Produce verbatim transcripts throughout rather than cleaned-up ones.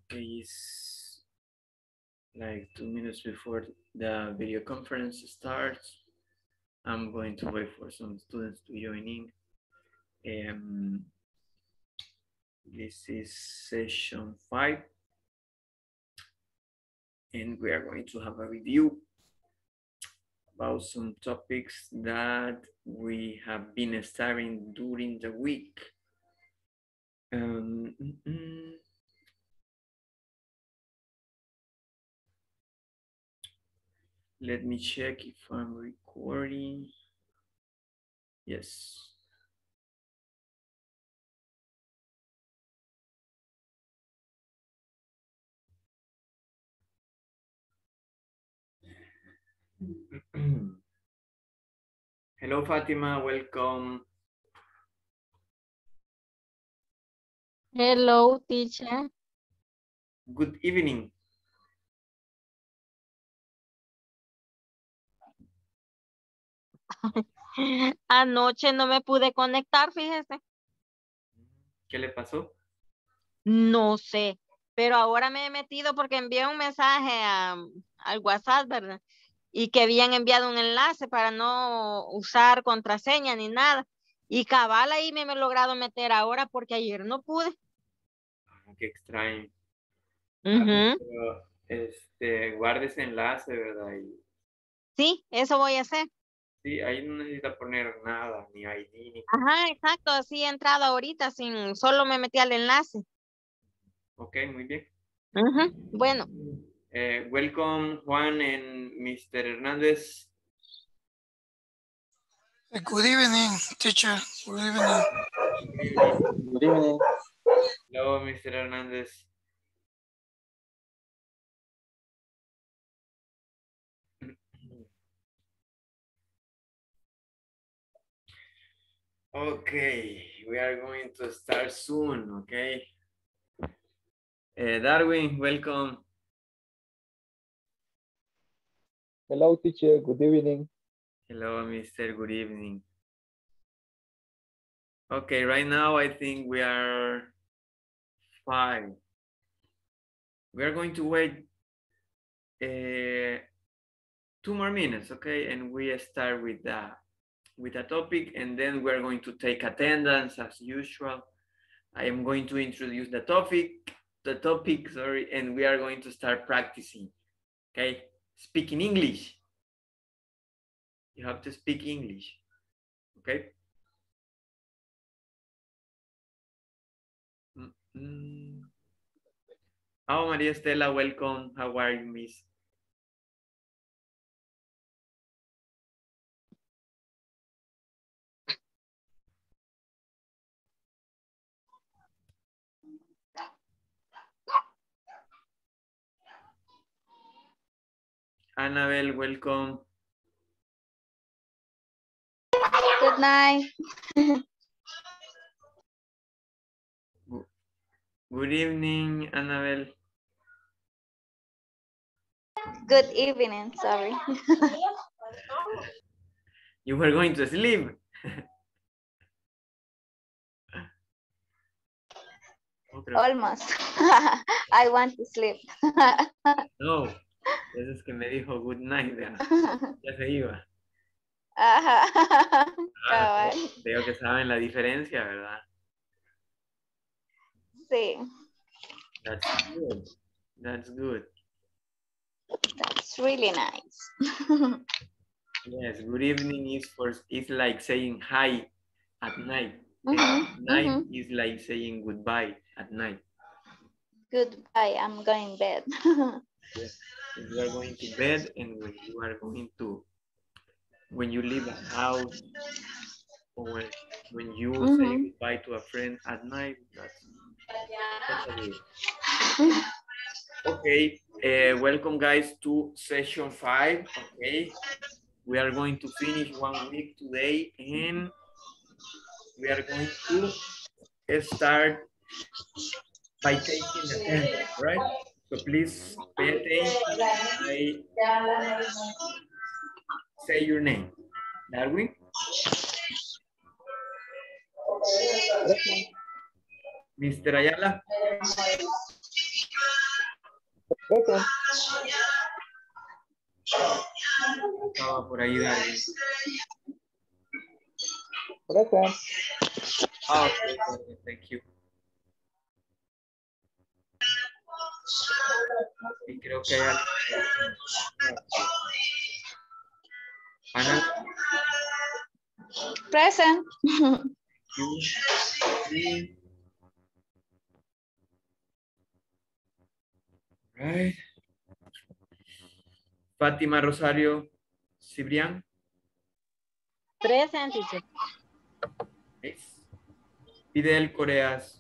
Okay, it's like two minutes before the video conference starts. I'm going to wait for some students to join in. Um, this is session five. And we are going to have a review about some topics that we have been studying during the week. Um, mm, mm. Let me check if I'm recording. Yes. Hello, Fatima. Welcome. Hello, teacher. Good evening. Anoche no me pude conectar, fíjese. ¿Qué le pasó? No sé, pero ahora me he metido porque envié un mensaje a- al WhatsApp, ¿verdad? Y que habían enviado un enlace para no usar contraseña ni nada. Y cabal ahí me, me he logrado meter ahora porque ayer no pude. Ah, qué extraño. Ah, Ujú. pero, este, guarde ese enlace, ¿verdad? Y, Sí, eso voy a hacer. sí, ahí no necesita poner nada, ni I D, ni con... Ajá, exacto, así he entrado ahorita, sin, solo me metí al enlace. Ok, muy bien. Ujú. Bueno, Uh, welcome, Juan and Mister Hernandez. Good evening, teacher. Good evening. Good evening. Good evening. Hello, Mister Hernandez. Okay, we are going to start soon, okay? Uh, Darwin, welcome. Hello, teacher. Good evening. Hello, Mister Good evening. Okay, right now I think we are five. We are going to wait uh, two more minutes, okay? And we start with the with a topic, and then we're going to take attendance as usual. I am going to introduce the topic, the topic, sorry, and we are going to start practicing, okay? Speaking English. You have to speak English, okay? Mm-hmm. Oh, Maria Estela, welcome. How are you, miss? Annabelle, welcome. Good night. Good evening, Annabelle. Good evening, sorry. You were going to sleep. Almost. I want to sleep. No, eso es que me dijo good night. Ya, ya se iba. Ah, veo que saben la diferencia, ¿verdad? Sí. That's good. That's good. That's really nice. Yes, good evening is for is like saying hi at night. Mm-hmm, And night mm-hmm. is like saying goodbye at night. Goodbye, I'm going bed. Yes. When you are going to bed and when you are going to when you leave a house or when, when you Mm-hmm. say goodbye to a friend at night, that's, that's a good. Okay, uh, welcome guys to session five. Okay, we are going to finish one week today and we are going to start by taking attendance, right? So please pay attention. I say your name. Darwin? Mister Ayala? Present. Estaba por ahí Darwin. Present. Ah, okay, okay, thank you. Y creo que hay algo. Ana, Present. you. Sí. Right. Fátima Rosario Cibrián. Present, teacher. Yes. Fidel Coreas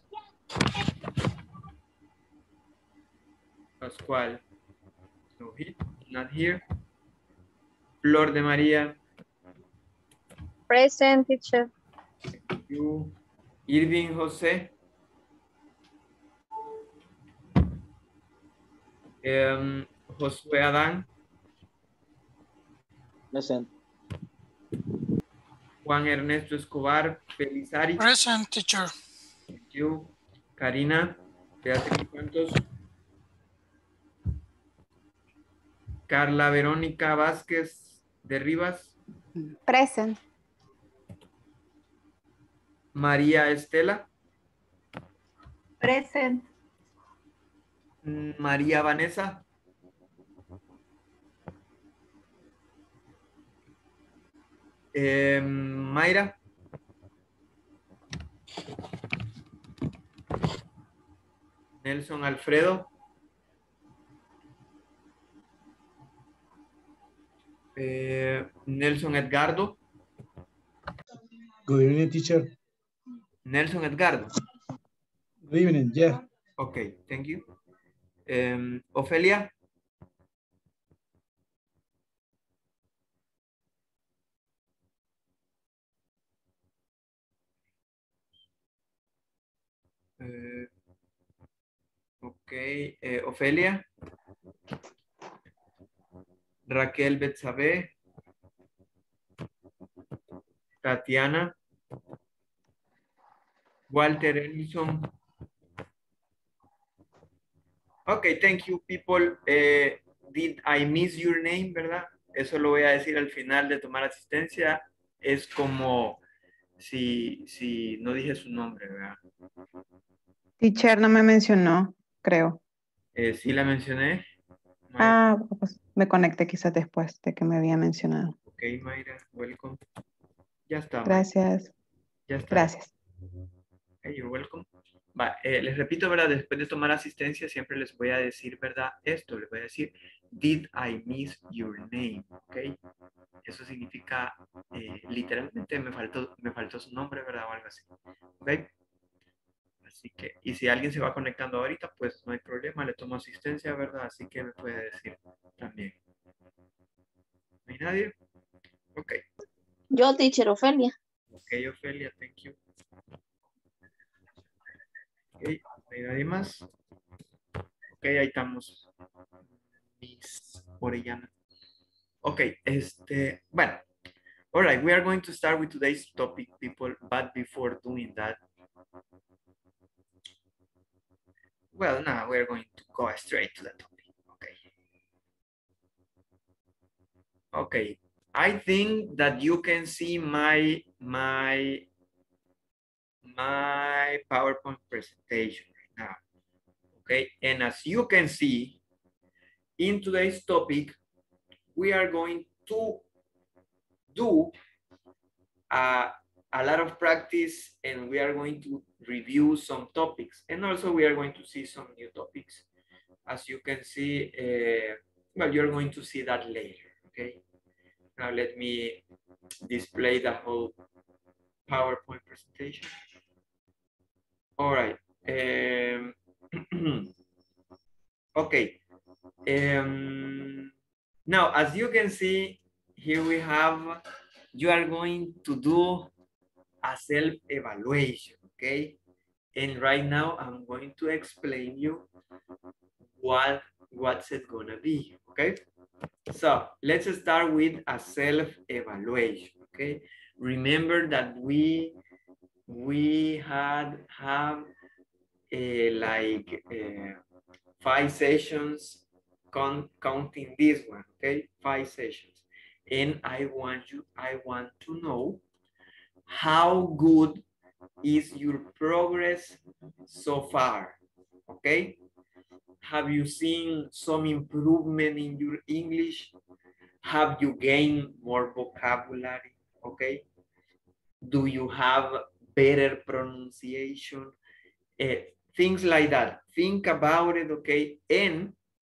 Pascual. No, he, not here. Flor de María. Present, teacher. You. Irving José. Um, Josué Adán. Present. Juan Ernesto Escobar Pelizari. Present, teacher. Thank you. Karina Beatriz Santos. Carla Verónica Vázquez de Rivas. Present. María Estela. Present. María Vanessa. Eh, Mayra. Nelson Alfredo. Eh, Nelson Edgardo. Good evening, teacher. Nelson Edgardo. Good evening, yeah. Okay, thank you. Um, Ofelia. Uh, okay, uh, Ofelia. Raquel Betsabe. Tatiana. Walter Ellison. Okay, thank you, people. Eh, did I miss your name, verdad? Eso lo voy a decir al final de tomar asistencia. Es como si, si no dije su nombre, ¿verdad? Teacher no me mencionó, creo. Eh, sí la mencioné. Mayra. Ah, pues me conecté quizás después de que me había mencionado. Ok, Mayra, welcome. Ya está, Mayra. Gracias. Ya está. Gracias. Okay, you're welcome. Va, eh, les repito, ¿verdad? Después de tomar asistencia, siempre les voy a decir, ¿verdad? Esto, les voy a decir, did I miss your name? ¿Ok? Eso significa, eh, literalmente, me faltó, me faltó su nombre, ¿verdad? O algo así. ¿Ok? Así que, y si alguien se va conectando ahorita, pues no hay problema, le tomo asistencia, ¿verdad? Así que me puede decir también. ¿No hay nadie? Ok. Yo, teacher Ofelia. Ok, Ofelia, thank you. Ok, ¿no hay nadie más? Ok, ahí estamos. Miss Orellana. Ok, este, bueno. All right, we are going to start with today's topic, people, but before doing that, well, now we're going to go straight to the topic, okay. Okay, I think that you can see my, my, my PowerPoint presentation right now, okay? And as you can see, in today's topic, we are going to do a, a lot of practice, and we are going to review some topics, and also we are going to see some new topics. As you can see, uh, well, you're going to see that later, okay? Now let me display the whole PowerPoint presentation. All right. Um, okay. Um, now, as you can see, here we have, you are going to do a self-evaluation, okay? And right now, I'm going to explain you what what's it gonna be, okay? So let's start with a self-evaluation, okay? Remember that we we had have a, like uh, five sessions count, counting this one, okay? Five sessions. And I want you, I want to know how good is your progress so far, okay? Have you seen some improvement in your English? Have you gained more vocabulary, okay? Do you have better pronunciation? Uh, things like that. Think about it, okay? And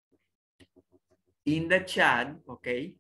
in the chat, okay?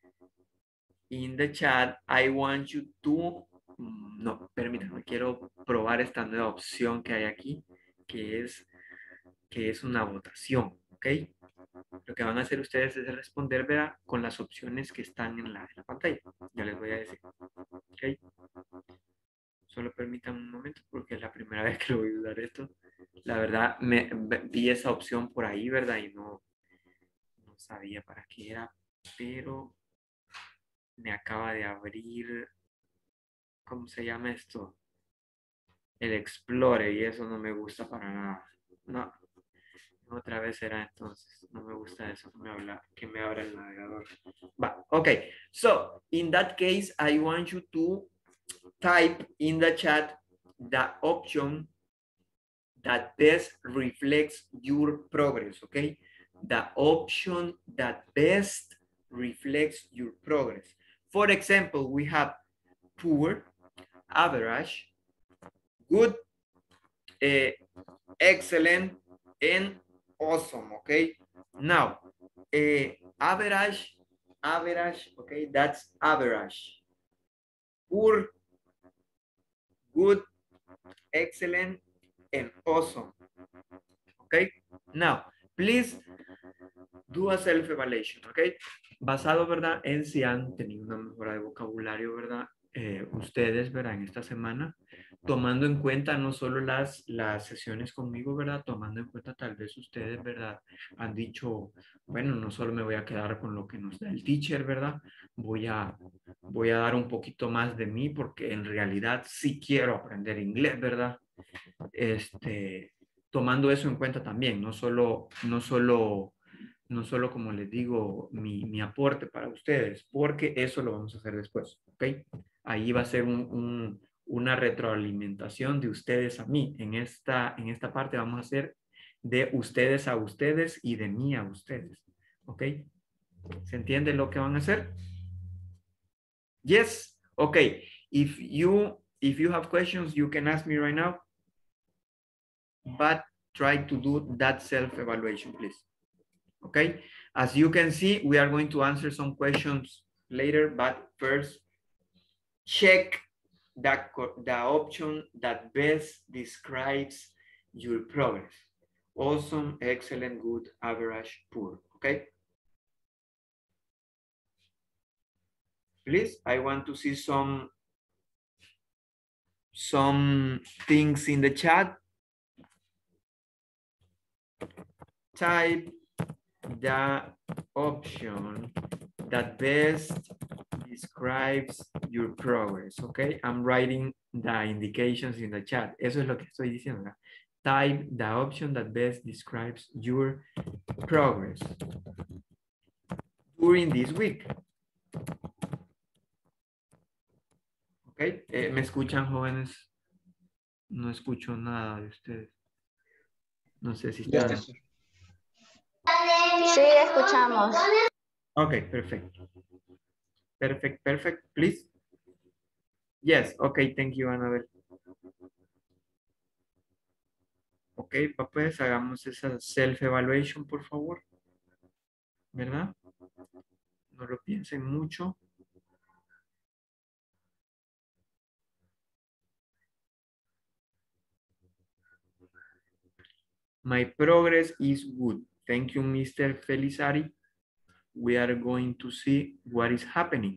In the chat, I want you to... No, permítanme, quiero probar esta nueva opción que hay aquí, que es, que es una votación, ¿ok? Lo que van a hacer ustedes es responder, ¿verdad? Con las opciones que están en la, en la pantalla. Ya les voy a decir, ¿ok? Solo permítanme un momento porque es la primera vez que lo voy a usar esto. La verdad, me, vi esa opción por ahí, ¿verdad? Y no, no sabía para qué era, pero me acaba de abrir... ¿Cómo se llama esto? El Explorer, y eso no me gusta para nada. No. Otra vez será entonces. No me gusta eso que me, habla, que me abra el navegador. Va, okay. So, in that case, I want you to type in the chat the option that best reflects your progress, okay? The option that best reflects your progress. For example, we have poor, average, good, uh, excellent, and awesome, okay? Now, uh, average, average, okay, that's average. Poor, good, excellent, and awesome, okay? Now, please do a self-evaluation, okay? Basado, ¿verdad? En si han tenido una mejora de vocabulario, ¿verdad? Eh, ustedes, ¿verdad? En esta semana, tomando en cuenta no solo las, las sesiones conmigo, ¿verdad? Tomando en cuenta tal vez ustedes, ¿verdad? Han dicho, bueno, no solo me voy a quedar con lo que nos da el teacher, ¿verdad? Voy a, voy a dar un poquito más de mí porque en realidad sí quiero aprender inglés, ¿verdad? Este, tomando eso en cuenta también, no solo, no solo, no solo como les digo, mi, mi aporte para ustedes, porque eso lo vamos a hacer después, ¿ok? Ahí va a ser un, un, una retroalimentación de ustedes a mí. En esta, en esta parte vamos a hacer de ustedes a ustedes y de mí a ustedes. ¿Ok? ¿Se entiende lo que van a hacer? Yes? Ok. If you, if you have questions, you can ask me right now. But try to do that self-evaluation, please. Okay? As you can see, we are going to answer some questions later, but first, check that the option that best describes your progress. Awesome, excellent, good, average, poor. Okay? Please, I want to see some, some things in the chat. Type the option that best describes your progress, okay? I'm writing the indications in the chat. Eso es lo que estoy diciendo, ¿verdad? Type the option that best describes your progress during this week. Okay, eh, ¿me escuchan, jóvenes? No escucho nada de ustedes. No sé si están... Yes. Sí, escuchamos. Okay, perfect. Perfect, perfect, please. Yes, okay, thank you, Annabel. Ok, pues hagamos esa self-evaluation, por favor. ¿Verdad? No lo piensen mucho. My progress is good. Thank you, Mister Felizari. We are going to see what is happening.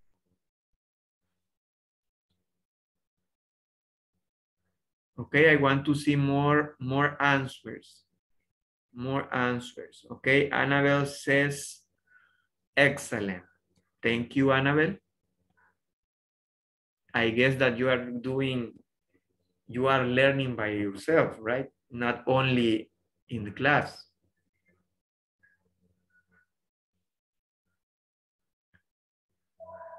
Okay, I want to see more, more answers. More answers. Okay, Annabelle says, excellent. Thank you, Annabelle. I guess that you are doing, you are learning by yourself, right? Not only in the class.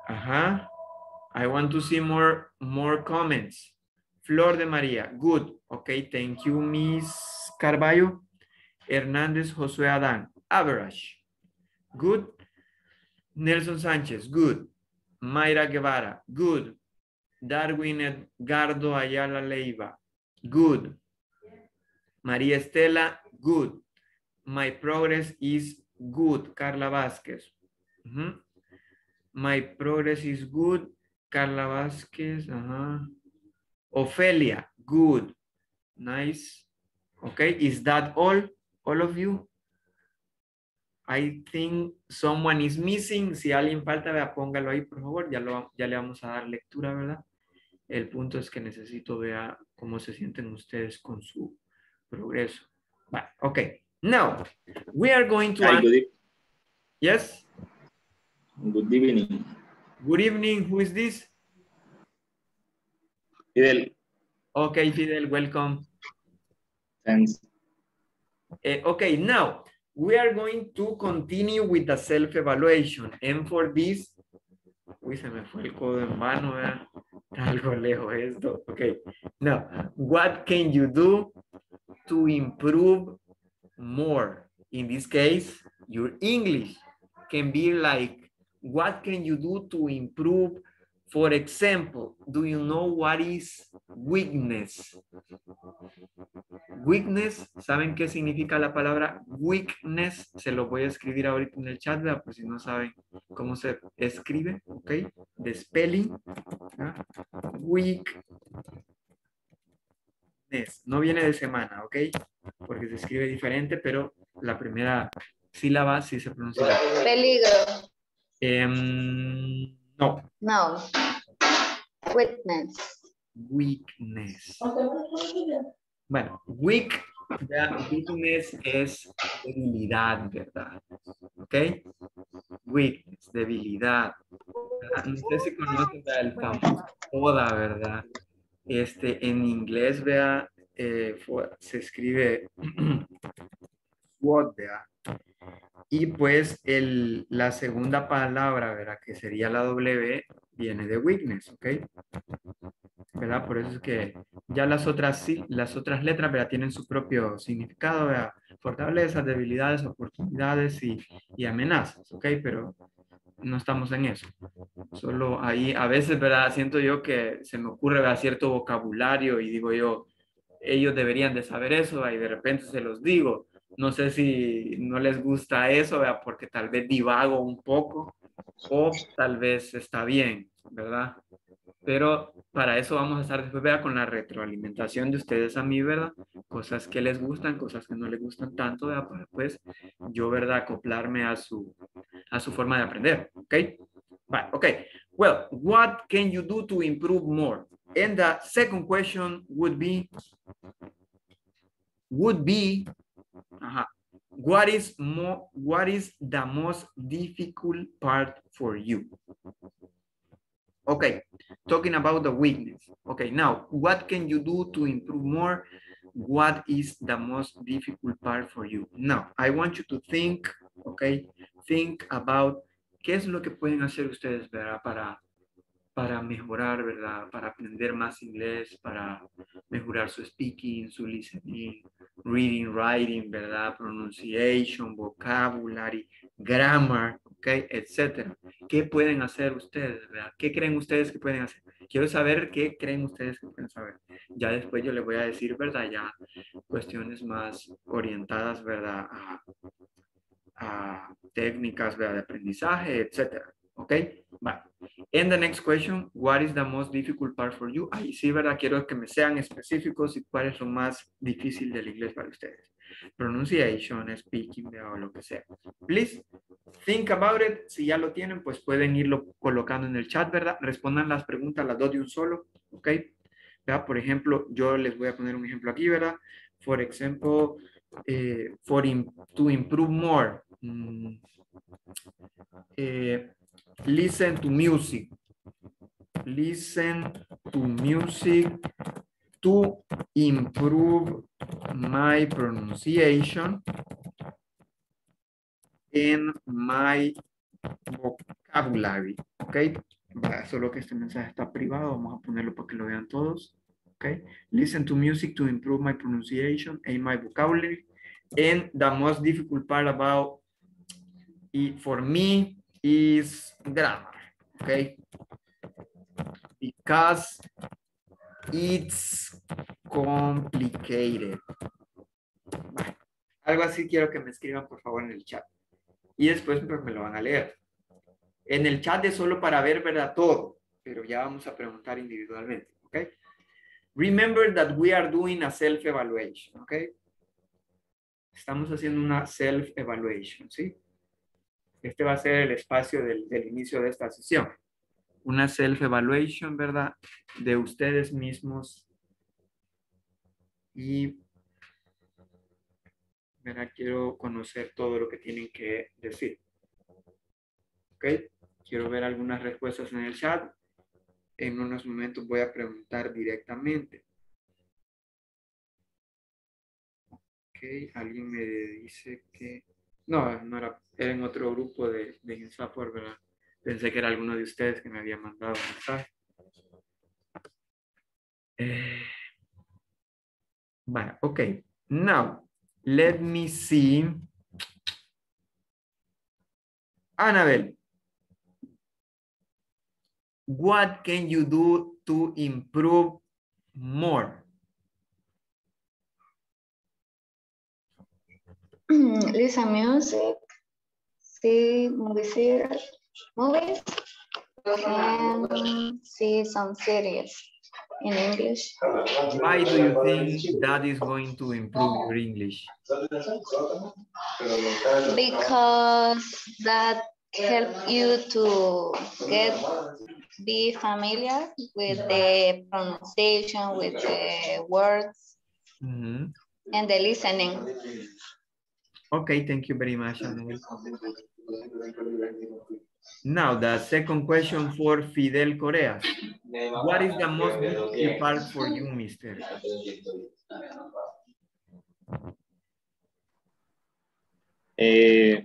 Ajá. I want to see more, more comments. Flor de María, good. Okay, thank you, Miss Carballo. Hernández Josué Adán, average. Good. Nelson Sánchez, good. Mayra Guevara, good. Darwin Edgardo Ayala Leiva, good. María Estela, good. My progress is good. Carla Vázquez. Uh-huh. My progress is good. Carla Vázquez. Uh-huh. Ofelia, good. Nice. Okay, is that all? All of you? I think someone is missing. Si alguien falta, vea, póngalo ahí, por favor. Ya, lo, ya le vamos a dar lectura, ¿verdad? El punto es que necesito ver cómo se sienten ustedes con su progreso. Vale, okay. Now, we are going to... Hi, good e- Yes? Good evening. Good evening. Who is this? Fidel, Okay, Fidel, welcome. thanks. Uh, okay, now, we are going to continue with the self-evaluation. And for this... Uy, se me fue el codo en vano, ¿verdad? Algo lejos esto. Okay. Now, what can you do to improve more? In this case, your English can be like, what can you do to improve? For example, do you know what is weakness? Weakness, ¿saben qué significa la palabra weakness? Se lo voy a escribir ahorita en el chat, ¿verdad? Por si no saben cómo se escribe, ¿ok? De spelling. ¿Ah? Weakness. No viene de semana, ¿ok? Porque se escribe diferente, pero la primera sílaba sí se pronuncia. Peligro. Um, no. No. Witness. Weakness. Bueno, weak, ¿verdad? Weakness es debilidad, ¿verdad? ¿Ok? Weakness, debilidad. ¿Verdad? No sé si conocen el famoso FODA, ¿verdad? Este, en inglés, vea, eh, se escribe SWOT, ¿verdad? Y pues el, la segunda palabra, ¿verdad? Que sería la W, viene de weakness, ¿ok? ¿Verdad? Por eso es que ya las otras, sí, las otras letras, ¿verdad? Tienen su propio significado, ¿verdad? Fortalezas, debilidades, oportunidades y, y amenazas, ¿ok? Pero no estamos en eso. Solo ahí, a veces, ¿verdad? Siento yo que se me ocurre, ¿verdad? Cierto vocabulario y digo yo, ellos deberían de saber eso, ¿verdad? Y de repente se los digo. No sé si no les gusta eso, ¿verdad? Porque tal vez divago un poco o tal vez está bien, ¿verdad? Pero para eso vamos a estar después, ¿verdad? Con la retroalimentación de ustedes a mí, ¿verdad? Cosas que les gustan, cosas que no les gustan tanto, ¿verdad? Para pues yo, ¿verdad? Acoplarme a su, a su forma de aprender, ¿ok? Right, okay. Well, what can you do to improve more? And the second question would be, would be, uh-huh, what is more, what is the most difficult part for you? Okay, talking about the weakness. Okay, now, what can you do to improve more? What is the most difficult part for you? Now, I want you to think, okay, think about qué es lo que pueden hacer ustedes, ¿verdad? Para, para mejorar, ¿verdad? Para aprender más inglés, para mejorar su speaking, su listening, reading, writing, ¿verdad? Pronunciation, vocabulary, grammar, ¿ok? Etcétera. ¿Qué pueden hacer ustedes, ¿verdad? ¿Qué creen ustedes que pueden hacer? Quiero saber qué creen ustedes que pueden saber. Ya después yo les voy a decir, ¿verdad? Ya cuestiones más orientadas, ¿verdad? A, a técnicas, ¿verdad? De aprendizaje, etcétera. ¿Ok? Vale. And the next question, what is the most difficult part for you? Ahí sí, ¿verdad? Quiero que me sean específicos y cuál es lo más difícil del inglés para ustedes. Pronunciation, speaking, ¿verdad? O lo que sea. Please, think about it. Si ya lo tienen, pues pueden irlo colocando en el chat, ¿verdad? Respondan las preguntas, las dos de un solo, ¿ok? ¿Verdad? Por ejemplo, yo les voy a poner un ejemplo aquí, ¿verdad? For example, eh, for im to improve more. Mm, eh, listen to music. Listen to music to improve my pronunciation and my vocabulary. Okay, Va, solo que este mensaje está privado, vamos a ponerlo para que lo vean todos. Okay. Listen to music to improve my pronunciation and my vocabulary. And the most difficult part about it for me is grammar. Okay. Because it's complicated. Algo así quiero que me escriban por favor en el chat. Y después pues, me lo van a leer. En el chat es solo para ver, ¿verdad? Todo. Pero ya vamos a preguntar individualmente. ¿Ok? Remember that we are doing a self-evaluation. ¿Ok? Estamos haciendo una self-evaluation. ¿Sí? Este va a ser el espacio del, del inicio de esta sesión. Una self-evaluation, ¿verdad? De ustedes mismos. Y, ¿verdad? Quiero conocer todo lo que tienen que decir. ¿Ok? Quiero ver algunas respuestas en el chat. En unos momentos voy a preguntar directamente. Ok, alguien me dice que... No, no era, era en otro grupo de, de InSoftware, ¿verdad? Pensé que era alguno de ustedes que me había mandado un mensaje. Eh, vale, ok. Now, let me see. Annabelle. What can you do to improve more? Listen music, see movies, movies, and see some series in English. Why do you think that is going to improve your English? Because that help you to get be familiar with the pronunciation, with the words, Mm-hmm. and the listening. Okay, thank you very much, Annabelle. Now, the second question for Fidel Correa. What is the most difficult part for you, mister? Uh,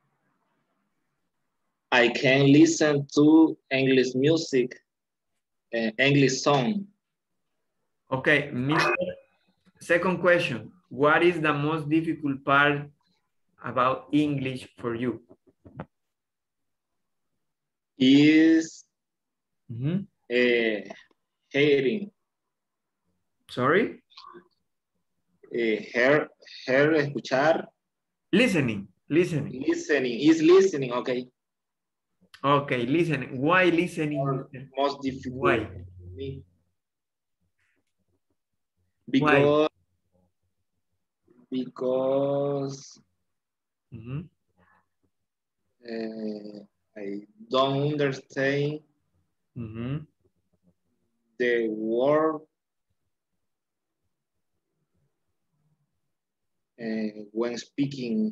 I can listen to English music, uh, English song. Okay, mister Second question. What is the most difficult part about English for you? Is Mm-hmm. uh, hearing. Sorry? Uh, hear, hear, escuchar. Listening, listening. Listening, is listening, okay. Okay, listening. Why listening? mister? Most difficult. Why? Because, because Mm-hmm. uh, I don't understand Mm-hmm. the word uh, when speaking.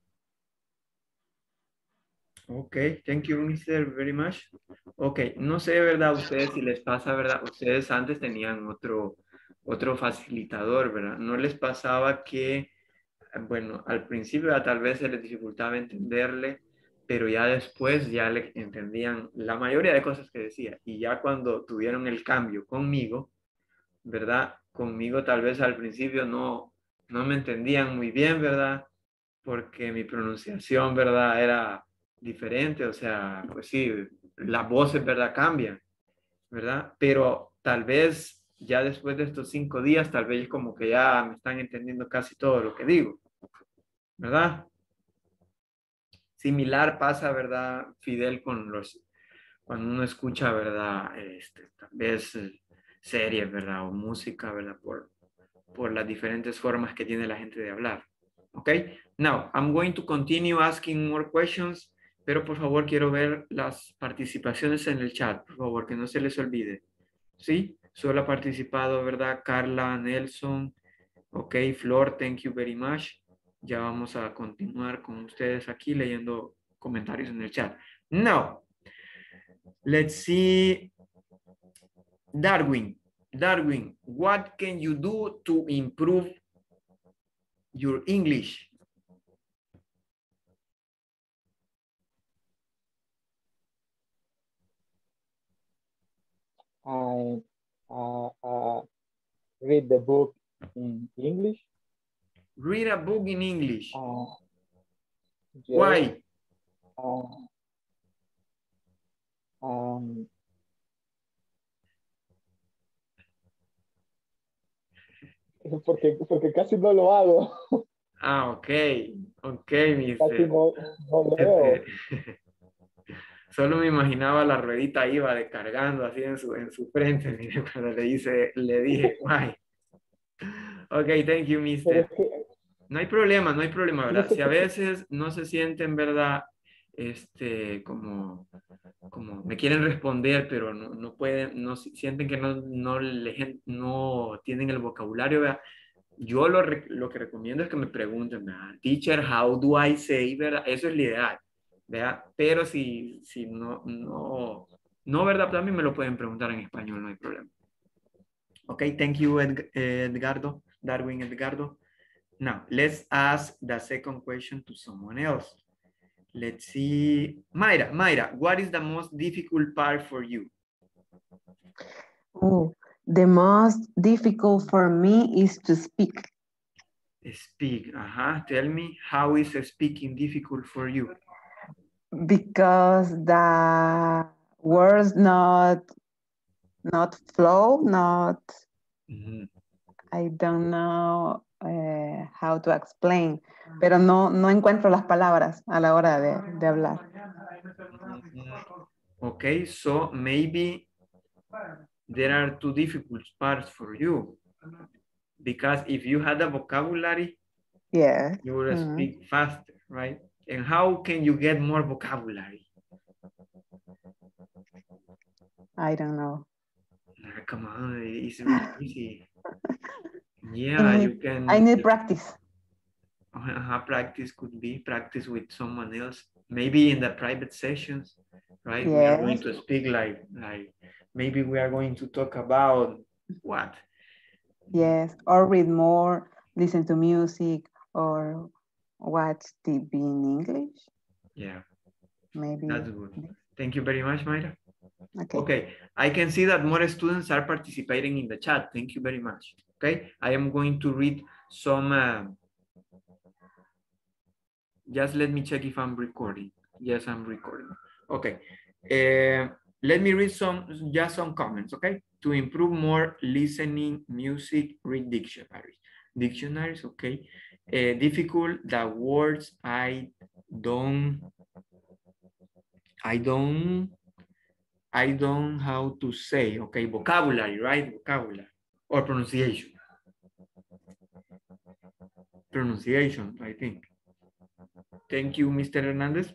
Ok, thank you, mister very much. Ok, no sé, ¿verdad? Ustedes si les pasa, ¿verdad? Ustedes antes tenían otro, otro facilitador, ¿verdad? No les pasaba que, bueno, al principio ya tal vez se les dificultaba entenderle, pero ya después ya le entendían la mayoría de cosas que decía. Y ya cuando tuvieron el cambio conmigo, ¿verdad? Conmigo tal vez al principio no, no me entendían muy bien, ¿verdad? Porque mi pronunciación, ¿verdad? Era diferente, o sea, pues sí, las voces, ¿verdad? Cambian, ¿verdad? Pero tal vez ya después de estos cinco días, tal vez como que ya me están entendiendo casi todo lo que digo, ¿verdad? Similar pasa, ¿verdad, Fidel, con los, cuando uno escucha, ¿verdad? Este, tal vez eh, series, ¿verdad? O música, ¿verdad? Por, por las diferentes formas que tiene la gente de hablar. Okay, now I'm going to continue asking more questions, pero por favor quiero ver las participaciones en el chat, por favor, que no se les olvide. ¿Sí? Solo ha participado, ¿verdad? Carla, Nelson, ok, Flor, thank you very much. Ya vamos a continuar con ustedes aquí leyendo comentarios en el chat. Now, let's see. Darwin, Darwin, what can you do to improve your English? read the book in English. Read a book in English. Uh, yes. Why? Uh, um, porque, porque casi no lo hago. Ah, ok. Ok, mister. Casi no, no leo. Solo me imaginaba la ruedita iba descargando así en su, en su frente, mire, cuando le, hice, le dije, why. Ok, thank you, mister. No hay problema, no hay problema, ¿verdad? Si a veces no se sienten, ¿verdad? Este, como, como me quieren responder, pero no, no pueden, no sienten que no, no, le, no tienen el vocabulario, ¿verdad? Yo lo, lo que recomiendo es que me pregunten, ¿verdad? Teacher, how do I say, ¿verdad? Eso es lo ideal, ¿verdad? Pero si, si no, no, no, ¿verdad? También me lo pueden preguntar en español, no hay problema. Ok, thank you, Ed, Edgardo, Darwin Edgardo. Now, let's ask the second question to someone else. Let's see. Mayra, Mayra, what is the most difficult part for you? Oh, the most difficult for me is to speak. Speak, uh-huh. Tell me, how is speaking difficult for you? Because the words not, not flow, not, Mm-hmm. I don't know uh, how to explain, pero no, no encuentro las palabras a la hora de, de hablar. Okay, so maybe there are two difficult parts for you. Because if you had a vocabulary, yes. you would Mm-hmm. speak faster, right? And how can you get more vocabulary? I don't know. Ah, come on, it's really easy. Yeah, I need, you can. I need practice. Uh, practice could be practice with someone else, maybe in the private sessions, right? Yes. We are going to speak like, like maybe we are going to talk about what? Yes, or read more, listen to music, or watch T V in English. Yeah, maybe. That's good. Thank you very much, Mayra. Okay. Okay, I can see that more students are participating in the chat. Thank you very much. Okay, I am going to read some. Uh, just let me check if I'm recording. Yes, I'm recording. Okay, uh, let me read some, just some comments, okay? To improve more listening, music, read dictionaries. Dictionaries, okay. Uh, difficult, the words I don't, I don't, I don't how to say, okay, vocabulary, right? Vocabulary or pronunciation. Pronunciation, I think. Thank you, Mister Hernandez.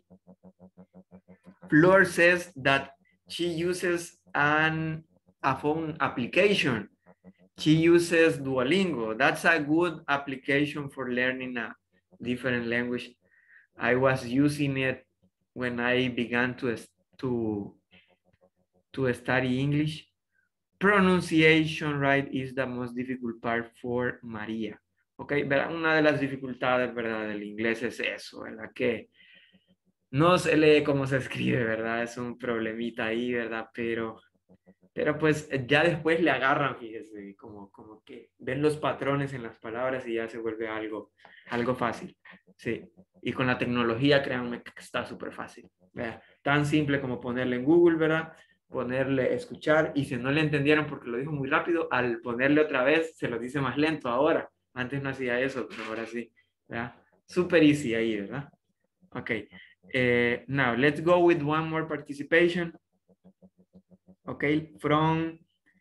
Flor says that she uses an, a phone application. She uses Duolingo. That's a good application for learning a different language. I was using it when I began to, to, to study English. Pronunciation, right, is the most difficult part for Maria. Ok, una de las dificultades, ¿verdad? Del inglés es eso, ¿verdad? Que no se lee como se escribe, ¿verdad? Es un problemita ahí, ¿verdad? Pero, pero pues ya después le agarran, fíjese, como, como que ven los patrones en las palabras y ya se vuelve algo, algo fácil. Sí, y con la tecnología, créanme que está súper fácil, ¿verdad? Tan simple como ponerle en Google, ¿verdad? Ponerle escuchar, y si no le entendieron porque lo dijo muy rápido, al ponerle otra vez se lo dice más lento ahora. Antes no hacía eso, pero ahora sí, ¿verdad? Super easy ahí, ¿verdad? Ok. Uh, now, let's go with one more participation. Okay, from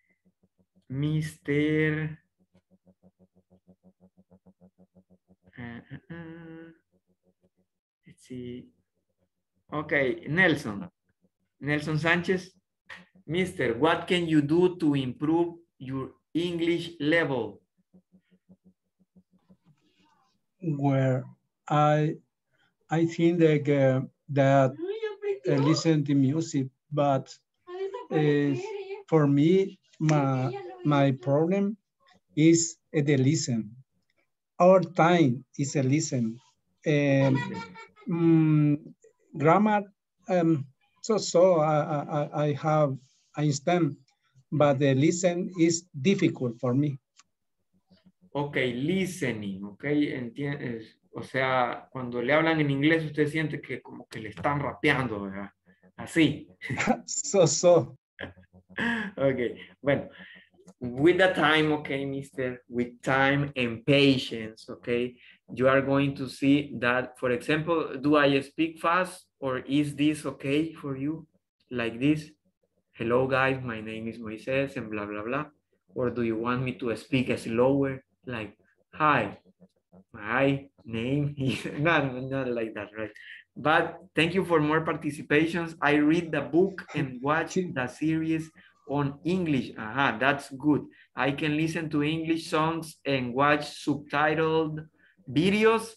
Mister Uh, uh, uh. Let's see. Okay, Nelson. Nelson Sanchez. Mister, what can you do to improve your English level? Where I I think that uh, that uh, listen to music, but uh, for me, my my problem is uh, the listen. Our time is a listen. Um, um, grammar, um, so so I, I I have I understand, but the listen is difficult for me. Ok, listening, ok, entiendes. O sea, cuando le hablan en inglés, usted siente que como que le están rapeando, ¿verdad? Así. So, so. Ok, bueno. With the time, okay, mister, with time and patience, okay, you are going to see that, for example, do I speak fast or is this okay for you? Like this, hello guys, my name is Moises and blah, blah, blah. Or do you want me to speak slower? Like, hi, my name is, not, not like that, right? But thank you for more participations. I read the book and watch the series on English. Aha, that's good. I can listen to English songs and watch subtitled videos.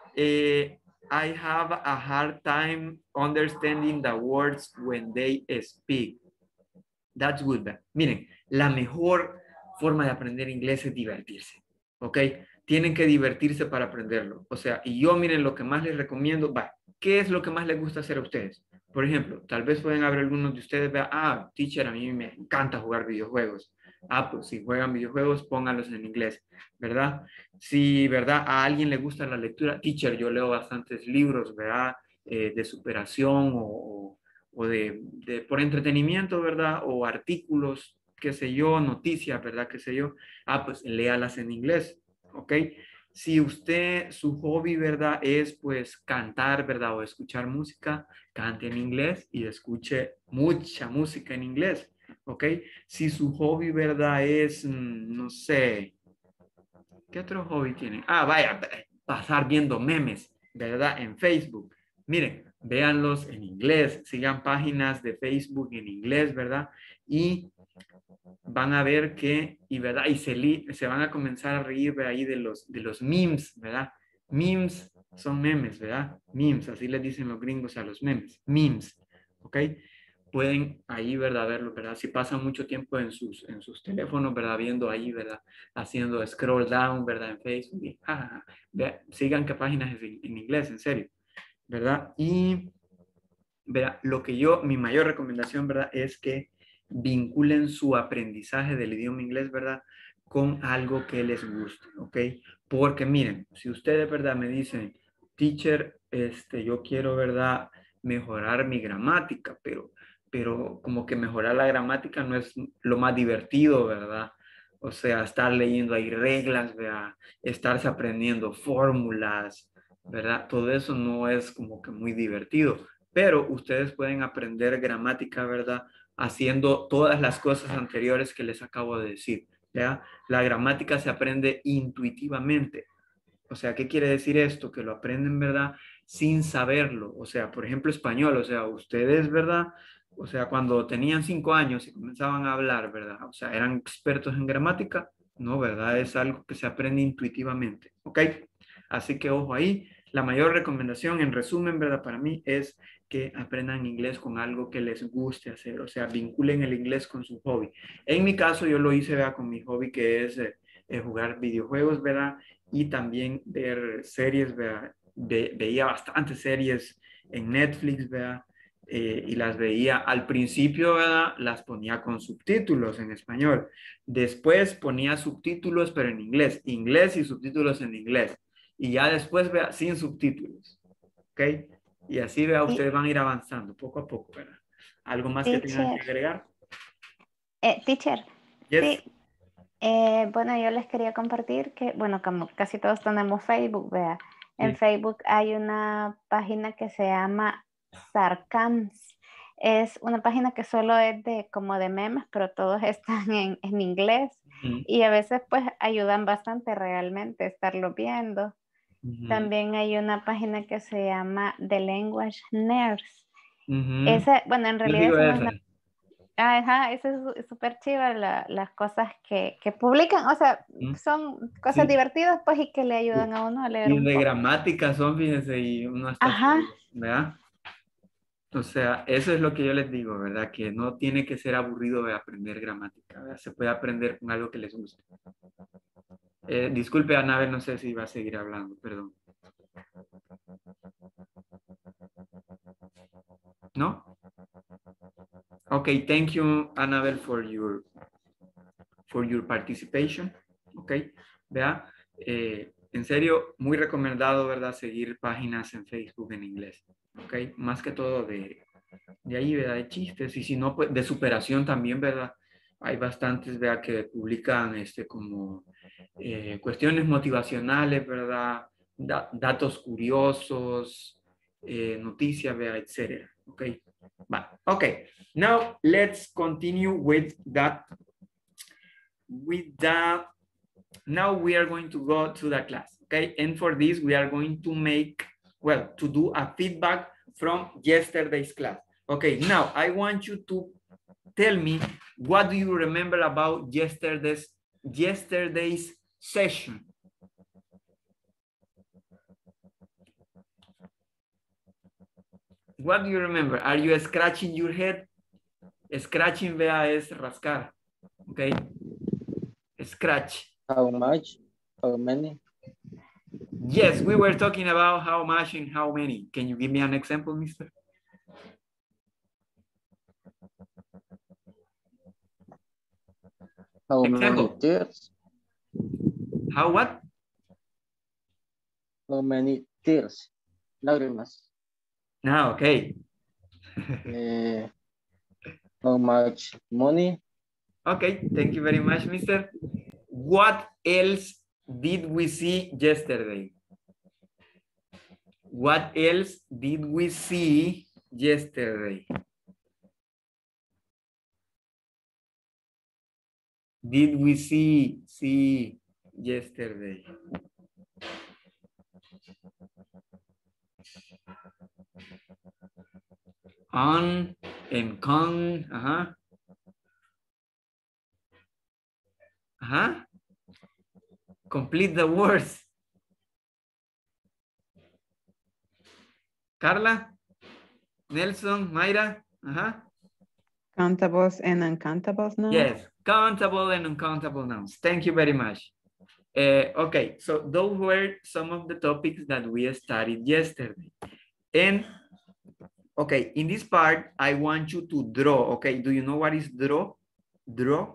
Uh, I have a hard time understanding the words when they speak. That's good. Miren, la mejor forma de aprender inglés es divertirse. ¿Ok? Tienen que divertirse para aprenderlo. O sea, y yo miren lo que más les recomiendo, va, ¿qué es lo que más les gusta hacer a ustedes? Por ejemplo, tal vez pueden haber algunos de ustedes, vea, ah, teacher, a mí me encanta jugar videojuegos. Ah, pues si juegan videojuegos, pónganlos en inglés, ¿verdad? Si, ¿verdad? A alguien le gusta la lectura, teacher, yo leo bastantes libros, ¿verdad? Eh, de superación o, o de, de, por entretenimiento, ¿verdad? O artículos, qué sé yo, noticias, ¿verdad? Qué sé yo. Ah, pues léalas en inglés, ¿ok? Si usted, su hobby, ¿verdad? Es pues cantar, ¿verdad? O escuchar música, cante en inglés y escuche mucha música en inglés, ¿ok? Si su hobby, ¿verdad? Es, no sé, ¿qué otro hobby tiene? Ah, vaya, pasar viendo memes, ¿verdad? En Facebook. Miren, véanlos en inglés, sigan páginas de Facebook en inglés, ¿verdad? Y van a ver que, y verdad, y se, li, se van a comenzar a reír de ahí de los, de los memes, ¿verdad? Memes son memes, ¿verdad? Memes, así les dicen los gringos a los memes, memes, ¿ok? Pueden ahí, ¿verdad? Verlo, ¿verdad? Si pasan mucho tiempo en sus, en sus teléfonos, ¿verdad? Viendo ahí, ¿verdad? Haciendo scroll down, ¿verdad? En Facebook, y, ja, ja, ja. Vea, sigan qué páginas en, en inglés, en serio, ¿verdad? Y, ¿verdad? Lo que yo, mi mayor recomendación, ¿verdad? Es que vinculen su aprendizaje del idioma inglés, ¿verdad? Con algo que les guste, ¿ok? Porque miren, si ustedes, ¿verdad? Me dicen, teacher, este, yo quiero, ¿verdad? Mejorar mi gramática, pero, pero como que mejorar la gramática no es lo más divertido, ¿verdad? O sea, estar leyendo ahí reglas, ¿verdad? Estarse aprendiendo fórmulas, ¿verdad? Todo eso no es como que muy divertido, pero ustedes pueden aprender gramática, ¿verdad? Haciendo todas las cosas anteriores que les acabo de decir, ¿ya? La gramática se aprende intuitivamente. O sea, ¿qué quiere decir esto? Que lo aprenden, ¿verdad? Sin saberlo. O sea, por ejemplo, español. O sea, ustedes, ¿verdad? O sea, cuando tenían cinco años y comenzaban a hablar, ¿verdad? O sea, eran expertos en gramática. No, ¿verdad? Es algo que se aprende intuitivamente. ¿Ok? Así que ojo ahí. La mayor recomendación, en resumen, ¿verdad? Para mí es que aprendan inglés con algo que les guste hacer. O sea, vinculen el inglés con su hobby. En mi caso, yo lo hice, ¿verdad? Con mi hobby que es eh, eh, jugar videojuegos, ¿verdad? Y también ver series, ¿verdad? Ve, veía bastantes series en Netflix, ¿verdad? Eh, y las veía al principio, ¿verdad? Las ponía con subtítulos en español. Después ponía subtítulos, pero en inglés. Inglés y subtítulos en inglés. Y ya después, ¿verdad? Sin subtítulos. ¿Ok? Y así, ¿verdad? Ustedes van a ir avanzando poco a poco, ¿verdad? ¿Algo más que tengan que agregar? Eh, teacher, Yes. sí. Eh, bueno, yo les quería compartir que, bueno, como casi todos tenemos Facebook, vea. En Sí. Facebook hay una página que se llama Sarcams. Es una página que solo es de como de memes, pero todos están en, en inglés. Uh-huh. Y a veces pues ayudan bastante realmente estarlo viendo. Uh-huh. También hay una página que se llama The Language Nurse. Uh-huh. Esa, bueno, en Yo realidad digo esa no esa. es una- Ajá, eso es súper chiva, la, las cosas que, que publican, o sea, ¿Mm? son cosas Sí. divertidas pues y que le ayudan a uno a leer Y un de poco. gramática son, fíjense, y uno hasta se- Ajá, ¿verdad? O sea, eso es lo que yo les digo, ¿verdad? Que no tiene que ser aburrido de aprender gramática, ¿verdad? Se puede aprender con algo que les guste. Eh, disculpe, Anabel, no sé si va a seguir hablando, perdón. ¿No? Okay, thank you, Annabel, for your for your participation. Okay, Vea, eh, en serio, muy recomendado, ¿verdad? Seguir páginas en Facebook en inglés, ¿ok? Más que todo de, de ahí, ¿verdad? De chistes y si no, pues de superación también, ¿verdad? Hay bastantes, ¿verdad? Que publican este, como eh, cuestiones motivacionales, ¿verdad? Da- datos curiosos, eh, noticias, ¿verdad? Etcétera, ¿ok? Va, ok. Now, let's continue with that, with that. Now we are going to go to the class, okay? And for this, we are going to make, well, to do a feedback from yesterday's class. Okay, now I want you to tell me, what do you remember about yesterday's, yesterday's session? What do you remember? Are you scratching your head? Scratching, vea, es rascar, okay? Scratch. How much? How many? Yes, we were talking about how much and how many. Can you give me an example, mister? How Example. many tears? How what? How many tears? Lágrimas. Ah, okay. Eh, how much money? Okay, thank you very much, mister. What else did we see yesterday? What else did we see yesterday? Did we see, see yesterday? On and con, uh-huh. Uh-huh. Complete the words. Carla, Nelson, Mayra, uh-huh. Countables and uncountables now? Yes, countable and uncountable nouns. Thank you very much. Uh, okay, so those were some of the topics that we studied yesterday. And, okay, in this part, I want you to draw, okay? Do you know what is draw? Draw?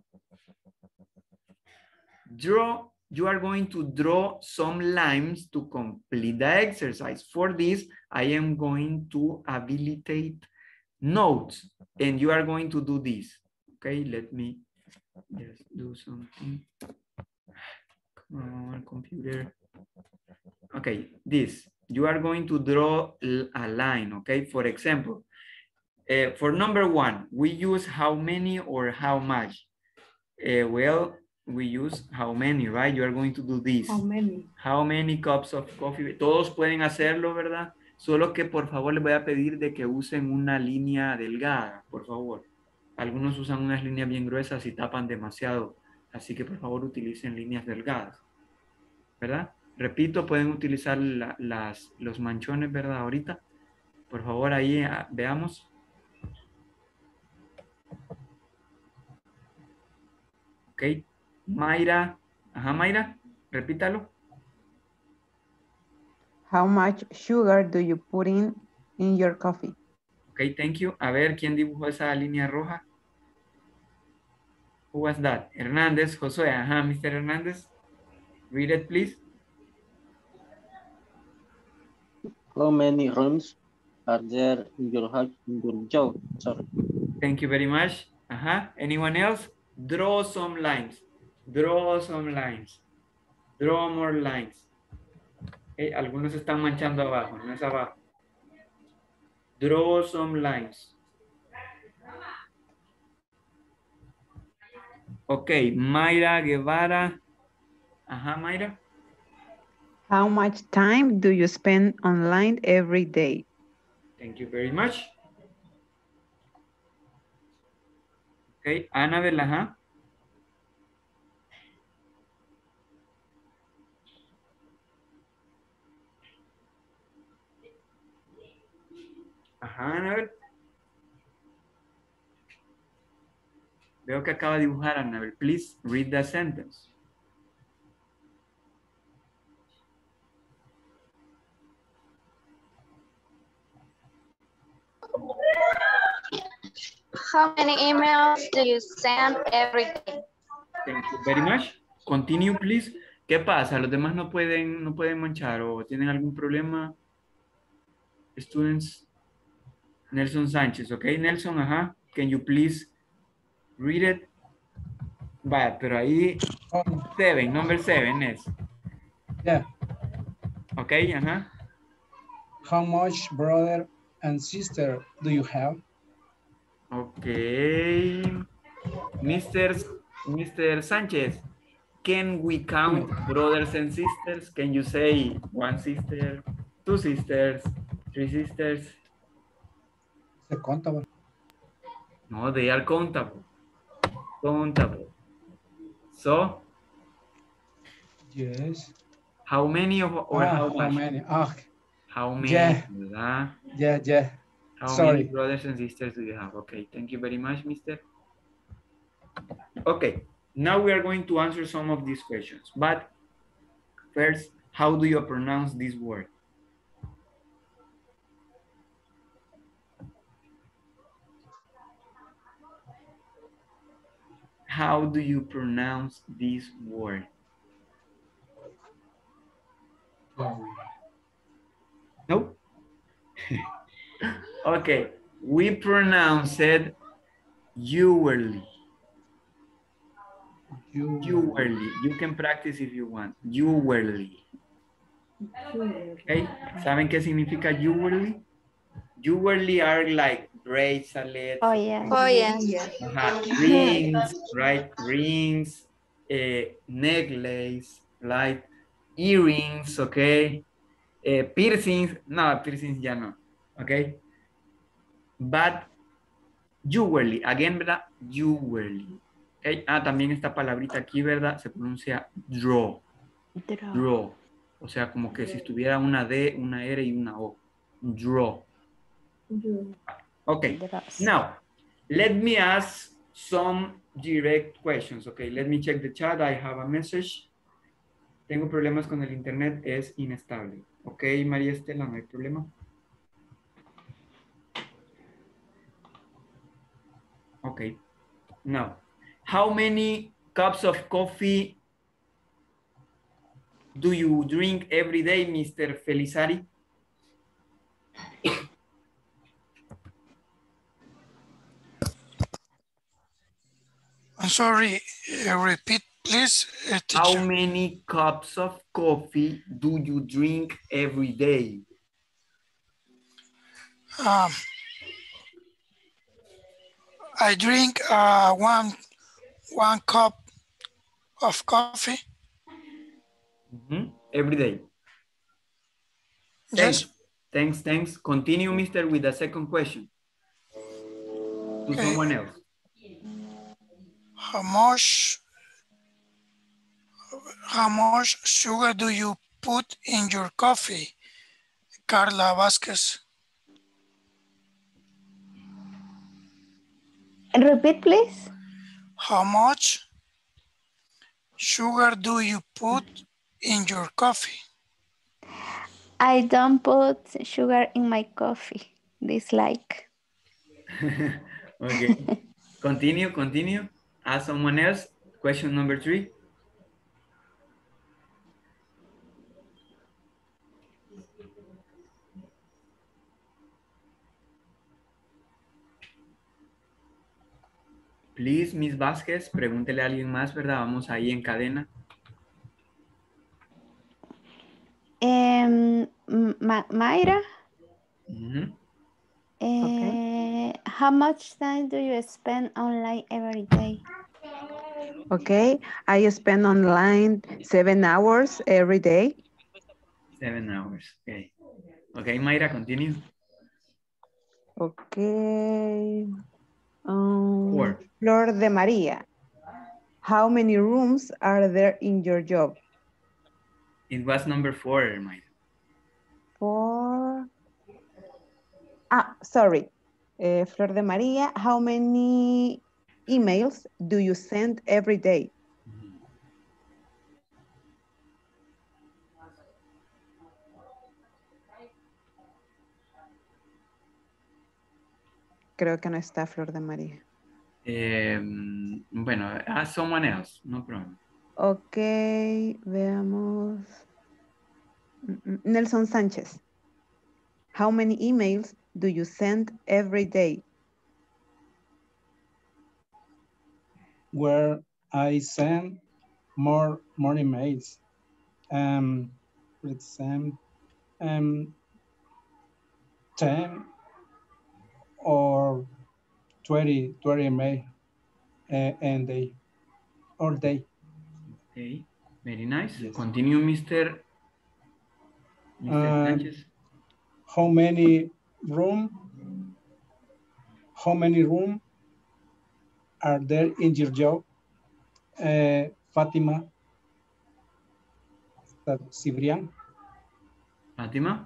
Draw, you are going to draw some lines to complete the exercise. For this, I am going to habilitate notes, and you are going to do this. Okay, let me just do something. Come on, computer. Okay, this. You are going to draw a line, okay? For example, uh, for number one, we use how many or how much? Uh, well, we use how many, right? You are going to do this. How many? How many cups of coffee? Todos pueden hacerlo, ¿verdad? Solo que por favor les voy a pedir de que usen una línea delgada, por favor. Algunos usan unas líneas bien gruesas y tapan demasiado. Así que por favor utilicen líneas delgadas, ¿verdad? Repito, pueden utilizar la, las, los manchones, ¿verdad? Ahorita. Por favor, ahí a, veamos. Ok. Mayra. Ajá, Mayra. Repítalo. How much sugar do you put in in your coffee? Ok, thank you. A ver, ¿quién dibujó esa línea roja? Who was that? Hernández, Josué. Ajá, mister Hernández. Read it, please. How many rooms are there in your house, in your job? Sorry. Thank you very much. Ajá. Anyone else? Draw some lines. Draw some lines. Draw more lines. Okay, algunos están manchando abajo, no es abajo. Draw some lines. Okay, Mayra Guevara. Ajá, Mayra. How much time do you spend online every day? Thank you very much. Okay, Annabel, ajá. Ajá, Annabel. Veo que acaba de dibujar, Annabel. Please read the sentence. How many emails do you send every day? Thank you very much. Continue, please. ¿Qué pasa? ¿Los demás no pueden, no pueden manchar o tienen algún problema? Students, Nelson Sánchez, ¿ok? Nelson, ajá. Can you please read it? Vale, pero ahí, seven, number seven es. Yeah. Ok, ajá. How much brother and sister do you have? Ok. Mister Mister Sánchez, can we count brothers and sisters? Can you say one sister, two sisters, three sisters? Se countable. No, they are countable. Countable. So, Yes. how many of or Ah, how much? how many? Ah, How many? yeah. ¿Verdad? Yeah, yeah. How Sorry. many brothers and sisters do you have? Okay, thank you very much, mister. Okay, now we are going to answer some of these questions. But first, how do you pronounce this word? How do you pronounce this word? Nope. Okay, we pronounce it Uwerly. Uwerly. You can practice if you want. Uwerly. Okay, ¿saben qué significa Uwerly? Uwerly are like bracelets. Oh, yeah. Oh, yes. Ajá, rings, right? Rings, eh, necklace, right? Earrings, okay? Eh, piercings, no, piercings ya no, okay? But jewelry, again, ¿verdad? Jewelry. Okay? Ah, también esta palabrita aquí, ¿verdad? Se pronuncia draw. Draw. Draw. O sea, como que si estuviera una D, una R y una O. Draw. Okay. Draws. Now, let me ask some direct questions. Okay, let me check the chat. I have a message. Tengo problemas con el internet, es inestable. Ok, María Estela, no hay problema. Okay. Now, how many cups of coffee do you drink every day, Mister Felizari? I'm sorry, uh, repeat, please. Uh, How teacher. many cups of coffee do you drink every day? Um, I drink uh, one one cup of coffee. Mm-hmm. Every day. Yes. Thanks, thanks, thanks. Continue, mister, with the second question. To Okay. someone else. How much how much sugar do you put in your coffee? Carla Vasquez. Repeat, please. How much sugar do you put in your coffee? I don't put sugar in my coffee. Dislike. Okay. Continue, continue. Ask someone else. Question number three. Please, Miss Vázquez, pregúntele a alguien más, ¿verdad? Vamos ahí en cadena. Um, Ma Mayra, Mm-hmm. uh, Okay. how much time do you spend online every day? Okay, I spend online seven hours every day. Seven hours. Okay. Okay, Mayra, continue. Okay. Um, Four. Flor de María, how many rooms are there in your job? It was number four, Mayra. Four. Ah, sorry. Uh, Flor de María, how many emails do you send every day? Creo que no está Flor de María. Um, bueno, ask someone else. No problem. Ok, veamos. Nelson Sánchez. How many emails do you send every day? Where I send more more emails. Um, for example, um, ten or twenty, twenty email uh, and day, all day. Okay, very nice. Yes. Continue, Mister Mister Um, Sanchez. How many room? How many room are there in your job? Uh, Fatima Cibrian. Fatima?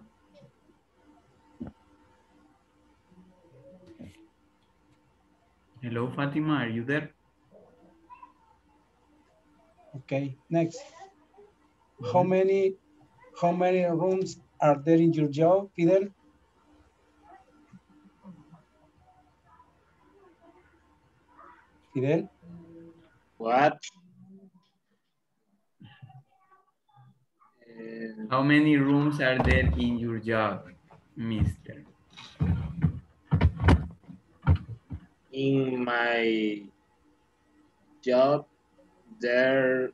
Hello, Fatima, are you there? Okay, next. Mm-hmm. How many how many rooms are there in your job, Fidel? Fidel? What? How many rooms are there in your job, mister? In my job, there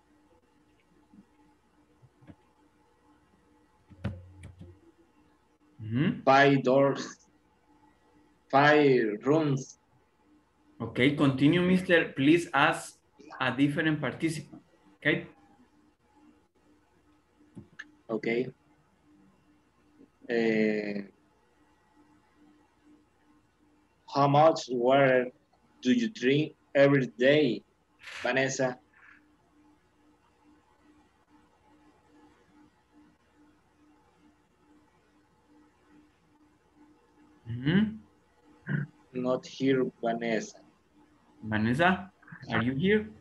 Mm-hmm. five doors, five rooms. Okay, continue, mister. Please ask a different participant, okay? Okay. Uh, how much water do you drink every day, Vanessa? Mm-hmm. Not here, Vanessa. Vanessa, are you here?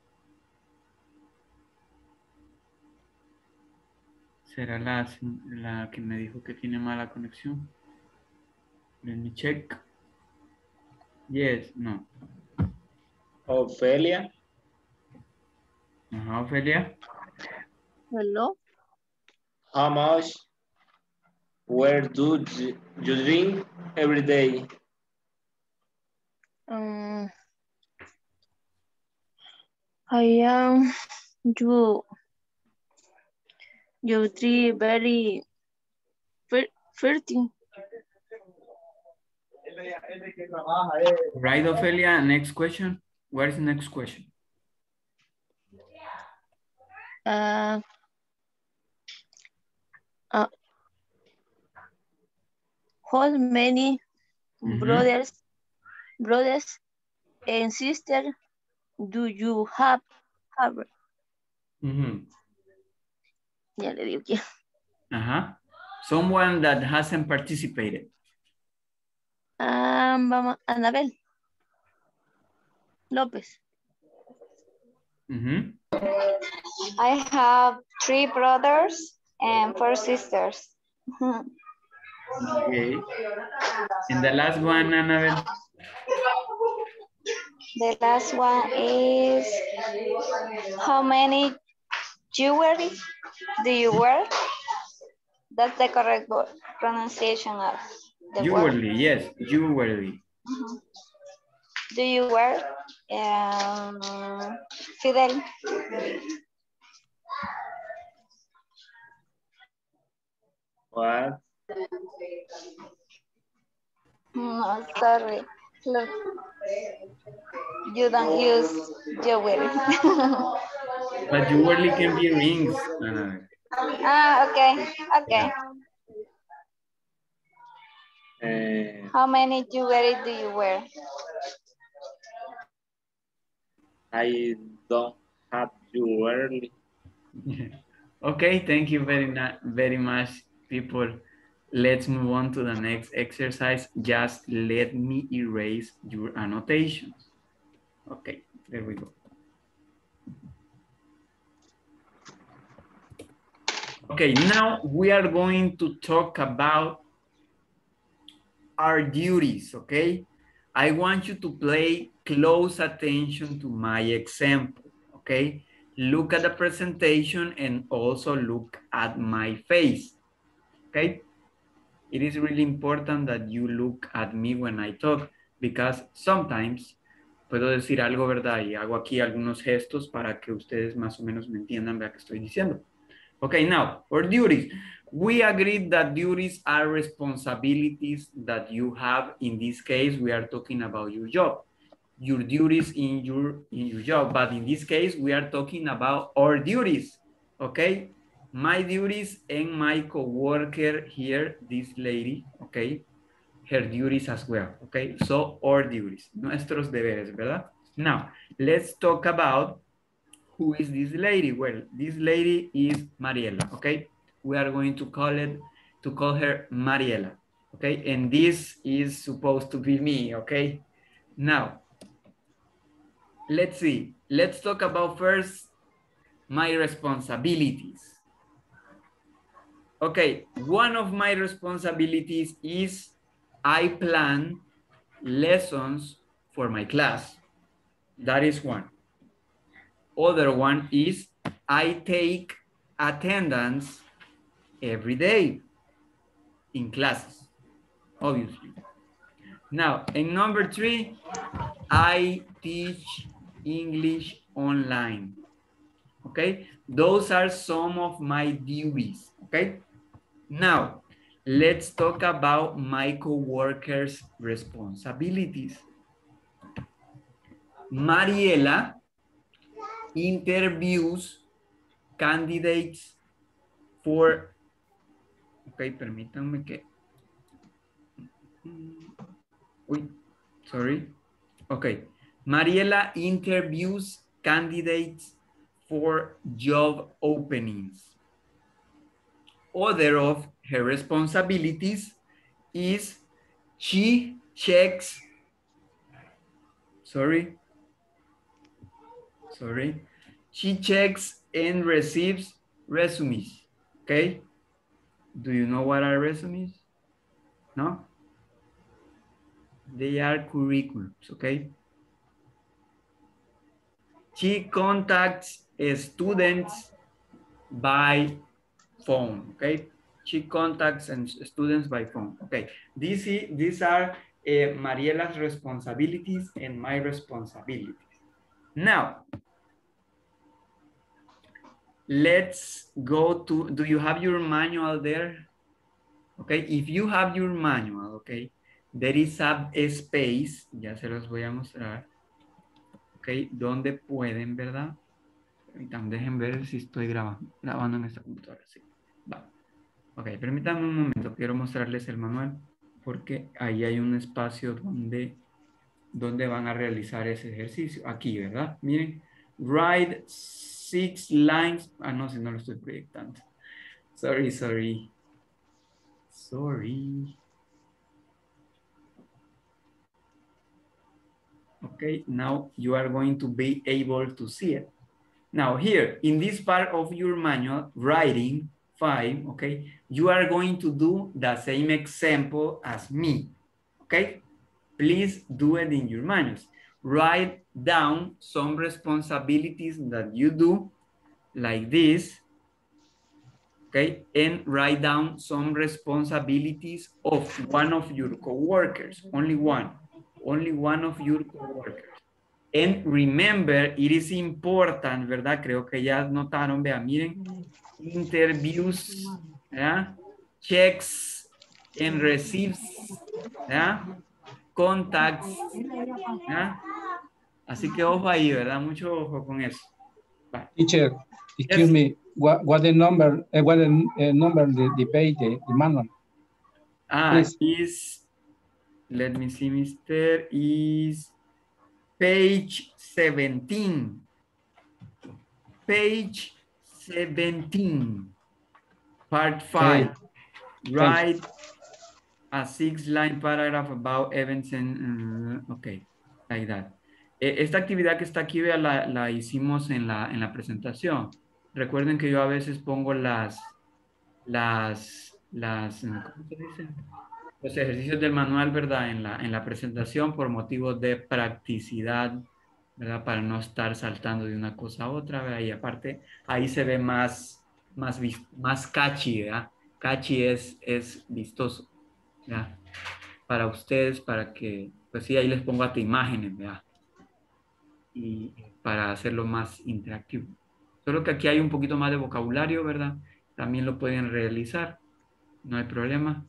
¿Será la, la que me dijo que tiene mala conexión? Let me check. Yes, no. Ophelia? Uh-huh, Ophelia. Hello? How much where do you drink every day? Um, I am you you three very thirty. Right, Ophelia, next question. What is the next question? Uh, uh, how many mm-hmm. brothers brothers and sisters do you have? have? Mm-hmm. Ya le digo que. Uh-huh. Someone that hasn't participated. Um, vamos, Anabel López. Mm-hmm. I have three brothers and four sisters. Okay. And the last one, Annabelle? The last one is, how many jewelry do you wear? That's the correct pronunciation of the jewelry, word. Yes, jewelry. Mm-hmm. Do you wear, um, Fidel? What? No, sorry. Look, you don't use jewelry. But jewelry can be rings. Uh, ah, okay, okay. Yeah. Uh, How many jewelry do you wear? I don't have jewelry. Okay, thank you very, very much, people. Let's move on to the next exercise. Just let me erase your annotations. Okay, there we go. Okay, now we are going to talk about our duties, okay? I want you to pay close attention to my example, okay? look at the presentation and also look at my face, okay? It is really important that you look at me when I talk because sometimes puedo decir algo, ¿verdad? Y hago aquí algunos gestos para que ustedes más o menos me entiendan lo que estoy diciendo. Okay, now, for duties. We agreed that duties are responsibilities that you have. In this case, we are talking about your job. Your duties in your, in your job. But in this case, we are talking about our duties, okay? My duties and my coworker here, this lady, okay? Her duties as well, okay? So, our duties, nuestros deberes, ¿verdad? Now, let's talk about who is this lady? Well, this lady is Mariela, okay? We are going to call it, to call her Mariela, okay? And this is supposed to be me, okay? Now, let's see. Let's talk about first my responsibilities. Okay, one of my responsibilities is I plan lessons for my class. That is one. Other one is I take attendance every day in classes, obviously. Now, in number three, I teach English online. Okay, those are some of my duties. Okay, now let's talk about my co-workers' responsibilities. Mariela interviews candidates for, okay, permítanme que, uy, sorry. Okay, Mariela interviews candidates for job openings. Other of her responsibilities is she checks, sorry, sorry, she checks and receives resumes, okay? Do you know what are resumes? No? They are curriculums, okay? She contacts students by phone, okay? She contacts and students by phone, okay? These, these are uh, Mariela's responsibilities and my responsibilities. Now, let's go to, do you have your manual there? Okay, if you have your manual, okay, there is a space, ya se los voy a mostrar, ok, donde pueden, ¿verdad? Permítanme, dejen ver si estoy grabando, grabando en esta computadora, sí. Va. Ok, permítanme un momento, quiero mostrarles el manual, porque ahí hay un espacio donde, donde van a realizar ese ejercicio, aquí, ¿verdad? Miren, write six lines, ah, no, si no lo estoy proyectando. Sorry, sorry. Sorry. Okay, now you are going to be able to see it. Now here, in this part of your manual, writing five, okay, you are going to do the same example as me, okay? Please do it in your manuals. Write down some responsibilities that you do, like this, okay? And write down some responsibilities of one of your coworkers, only one. Only one of your coworkers. And remember, it is important, ¿verdad? Creo que ya notaron, vean, miren, interviews, ¿verdad? Checks and receives, ¿verdad? Contacts, ¿verdad? Así que ojo ahí, ¿verdad? Mucho ojo con eso. Bye. Teacher, excuse yes. me, what, what the number, uh, what the uh, number the, the page, the, the manual? Ah, Please. is, let me see, mister, is page seventeen. Page seventeen. Part five. Okay. Write a six-line paragraph about events and, uh, okay, like that. Esta actividad que está aquí, vea, la, la hicimos en la, en la presentación. Recuerden que yo a veces pongo las, las, las, ¿cómo se dice? Los ejercicios del manual, ¿verdad? En la, en la presentación por motivos de practicidad ¿verdad? Para no estar saltando de una cosa a otra, ¿verdad? Y aparte, ahí se ve más, más, más catchy, ¿verdad? Catchy es, es vistoso, ¿verdad? Para ustedes, para que, pues sí, ahí les pongo hasta imágenes, ¿verdad? Y para hacerlo más interactivo. Solo que aquí hay un poquito más de vocabulario, ¿verdad? También lo pueden realizar, no hay problema.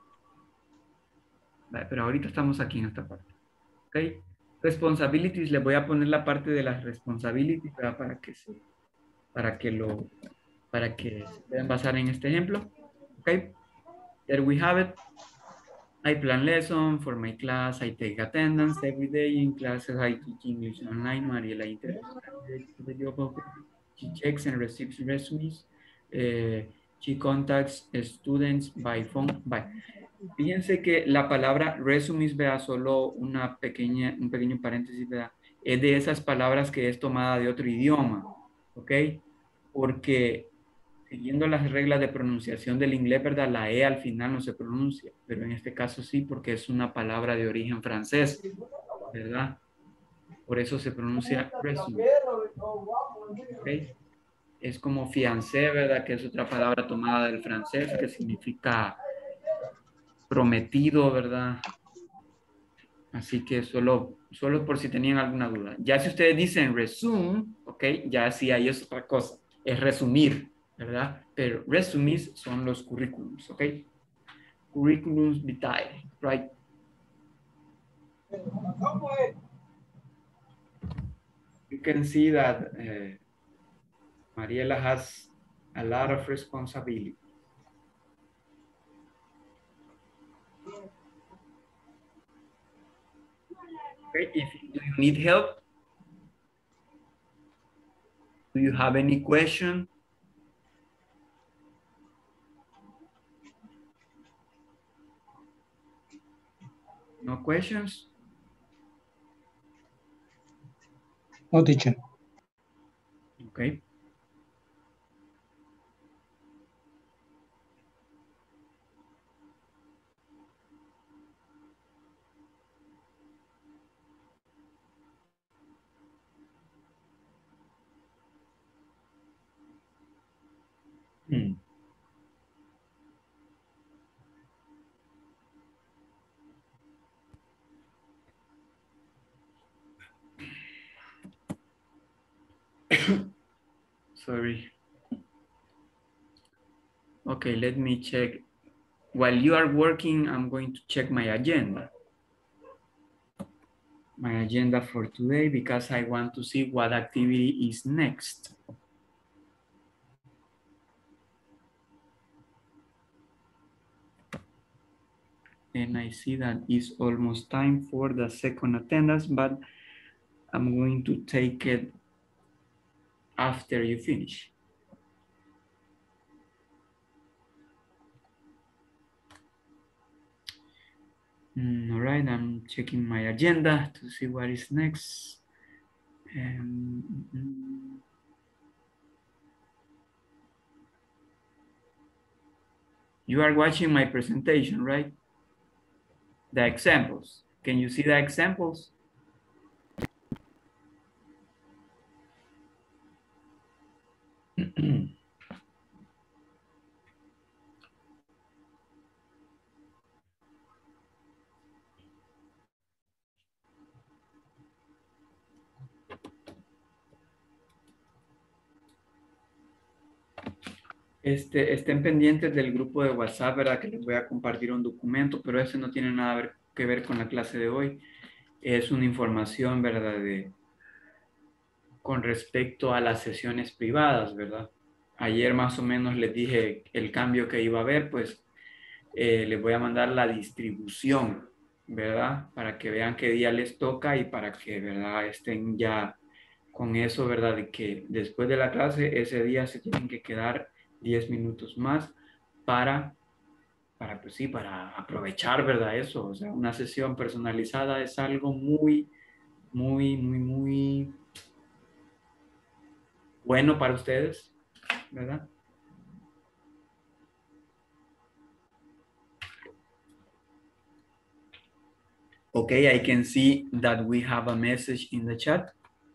Vale, pero ahorita estamos aquí en esta parte, ¿ok? Responsibilities, les voy a poner la parte de las responsibilities, ¿verdad? Para que se, para que lo, para que se puedan basar en este ejemplo, ¿ok? There we have it. I plan lesson for my class. I take attendance every day in classes. I teach English online. Mariela interviews candidates to the job opening. She checks and receives resumes. Uh, she contacts students by phone. By. Fíjense que la palabra resumes, vea, solo una pequeña, un pequeño paréntesis, vea, es de esas palabras que es tomada de otro idioma, ¿ok? Porque siguiendo las reglas de pronunciación del inglés, ¿verdad? La E al final no se pronuncia, pero en este caso sí, porque es una palabra de origen francés, ¿verdad? Por eso se pronuncia resume. ¿Okay? Es como fiancé, ¿verdad? Que es otra palabra tomada del francés que significa prometido, ¿verdad? Así que solo, solo por si tenían alguna duda. Ya si ustedes dicen resume, ¿ok? Ya sí ahí es otra cosa, es resumir, ¿verdad? Pero resumes son los currículums, ¿ok? Curriculums vitae, right? You can see that uh, Mariela has a lot of responsibility. Okay, if do you need help, do you have any question? No questions? No, teacher. Okay. Hmm. Sorry. Okay, let me check. While you are working, I'm going to check my agenda. My agenda for today because I want to see what activity is next. And I see that it's almost time for the second attendance, but I'm going to take it after you finish. Mm, all right, I'm checking my agenda to see what is next. Um, mm, you are watching my presentation, right? The examples. Can you see the examples? Este, estén pendientes del grupo de WhatsApp, ¿verdad? Que les voy a compartir un documento, pero ese no tiene nada ver- que ver con la clase de hoy. Es una información, ¿verdad? De, con respecto a las sesiones privadas, ¿verdad? Ayer más o menos les dije el cambio que iba a haber, pues eh, les voy a mandar la distribución, ¿verdad? Para que vean qué día les toca y para que, ¿verdad? Estén ya con eso, ¿verdad? De que después de la clase, ese día se tienen que quedar diez minutos más para, para, pues sí, para aprovechar, ¿verdad? Eso, o sea, una sesión personalizada es algo muy, muy, muy, muy bueno para ustedes, ¿verdad? Okay, I can see that we have a message in the chat.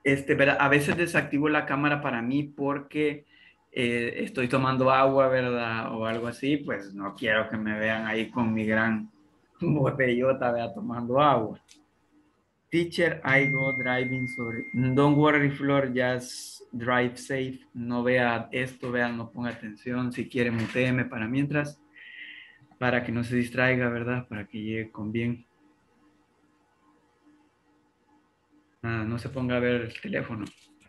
Este, ¿verdad? A veces desactivo la cámara para mí porque eh, estoy tomando agua, ¿verdad? O algo así, pues no quiero que me vean ahí con mi gran botellota, ¿verdad? Tomando agua. Teacher, I go driving, sorry. Don't worry, Flor, just drive safe. No vea esto, vea, no ponga atención. Si quiere, mutéeme para mientras, para que no se distraiga, ¿verdad? Para que llegue con bien. Ah, no se ponga a ver el teléfono.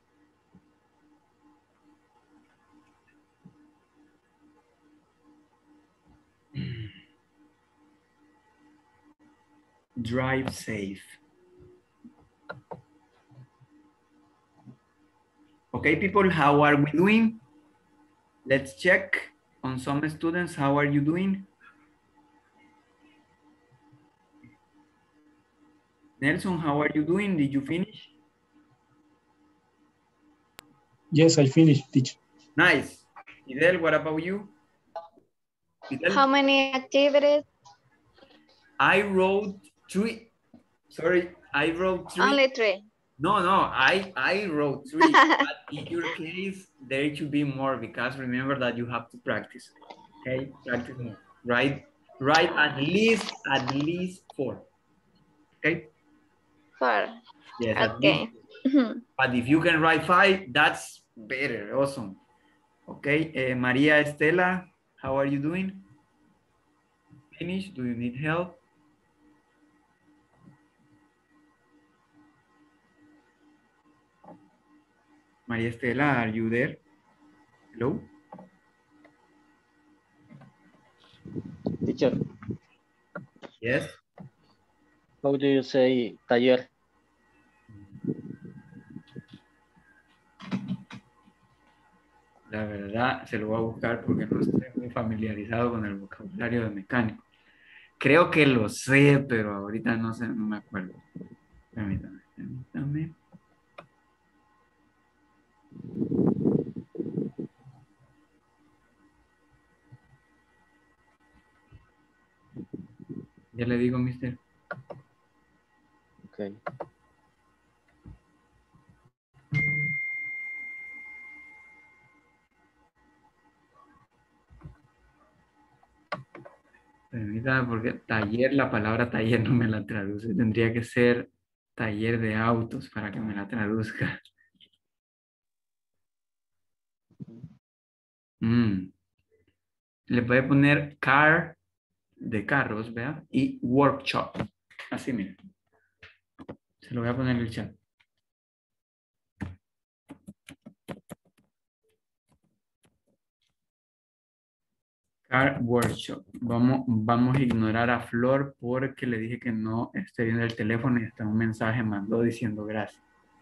Drive safe. Okay, people, how are we doing? Let's check on some students. How are you doing? Nelson, how are you doing? Did you finish? Yes, I finished, teacher. Nice. Fidel, what about you? Fidel? How many activities? I wrote three. Sorry, I wrote three. Only three. No, no, I, I wrote three. But in your case, there should be more because remember that you have to practice. Okay, practice more. Right? Write at least, at least four. Okay? Four. Yes, at Okay. least. But if you can write five, that's better. Awesome. Okay, uh, Maria Estela, how are you doing? Finish? Do you need help? Maria Estela, are you there? Hello? Teacher, Yes. how do you say taller? La verdad, se lo voy a buscar porque no estoy muy familiarizado con el vocabulario de mecánico. Creo que lo sé, pero ahorita no sé, no me acuerdo. Permítame, permítame. Ya le digo, mister. Okay. Permítame, porque taller, la palabra taller no me la traduce. Tendría que ser taller de autos para que me la traduzca. Mm. Le voy a poner car de carros, ¿vea? Y workshop. Así, mira. Se lo voy a poner en el chat. Car workshop. Vamos, vamos a ignorar a Flor porque le dije que no esté viendo el teléfono y hasta un mensaje mandó diciendo gracias.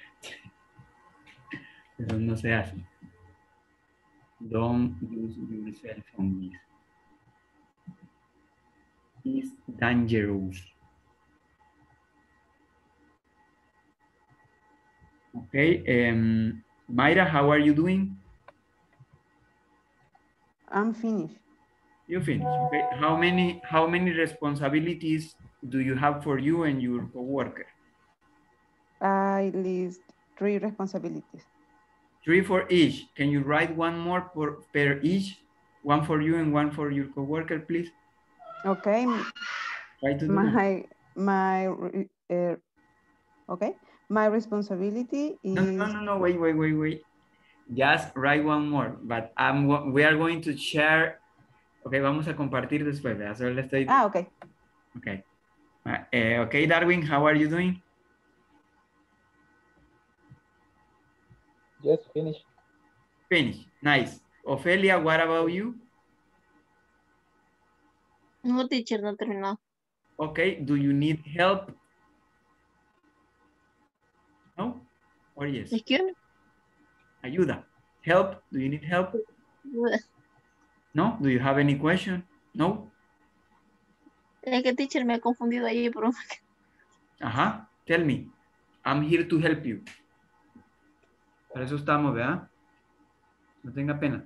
Eso no se hace. Don't use your cell phone, miss. It's dangerous. Okay. Um, Mayra, how are you doing? I'm finished. You finished. Okay. How many how many responsibilities do you have for you and your coworker? I list three responsibilities. Three for each. Can you write one more per, per each? One for you and one for your coworker, please. Okay. Try to do my my uh, okay. My responsibility is. No, no, no, no. Wait, wait, wait, wait. Just write one more. But I'm. We are going to share. Okay, vamos a compartir después. ¿Verdad? Solo le estoy... Ah, okay. Okay. Uh, okay, Darwin, how are you doing? Yes, finish. Finish. Nice. Ophelia, what about you? No, teacher, no terminó. Okay, do you need help? No? Or yes? Excuse? Ayuda. Help? Do you need help? No? Do you have any question? No? Es que teacher me ha confundido ahí, pero... Ajá. Tell me. I'm here to help you. Para eso estamos, ¿verdad? No tenga pena.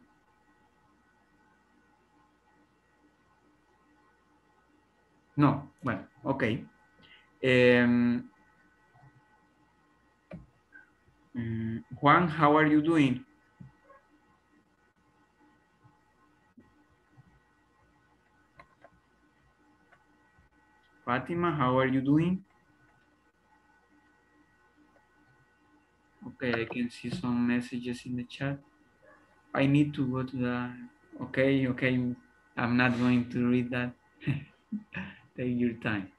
No. Bueno, ok. Um, Um, Juan, how are you doing? Fatima, how are you doing? Okay, I can see some messages in the chat. I need to go to the, okay, okay. I'm not going to read that. Take your time.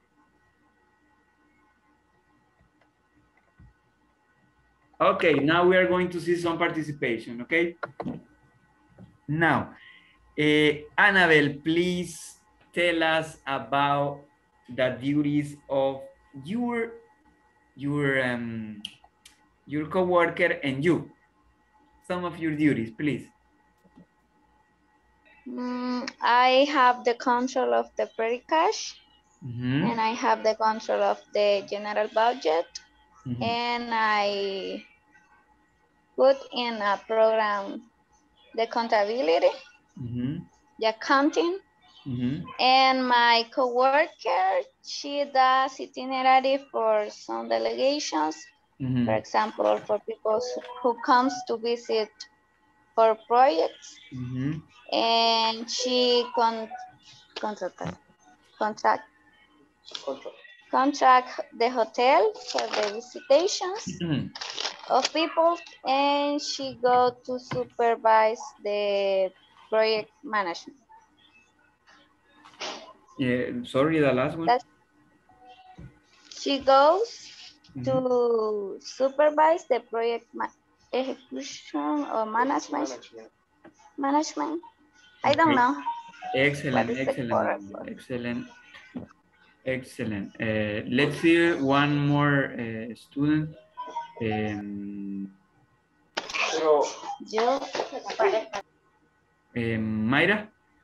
Okay, now we are going to see some participation, okay? Now, uh, Annabelle, please tell us about the duties of your your um, your coworker and you. Some of your duties, please. Mm, I have the control of the petty cash, Mm-hmm. and I have the control of the general budget, Mm-hmm. and I put in a program the accountability, Mm-hmm. the accounting, Mm-hmm. and my coworker, she does itinerary for some delegations, Mm-hmm. for example, for people who comes to visit for projects, Mm-hmm. and she con contract contract contract the hotel for the visitations Mm-hmm. of people, and she go to supervise the project management. Yeah, sorry, the last one. That she goes Mm-hmm. to supervise the project ma execution or management. Management. I don't Okay. know what Excellent, is the correct excellent, word. excellent, excellent. Uh, let's see one more uh, student. Um, Yo, um, Mayra.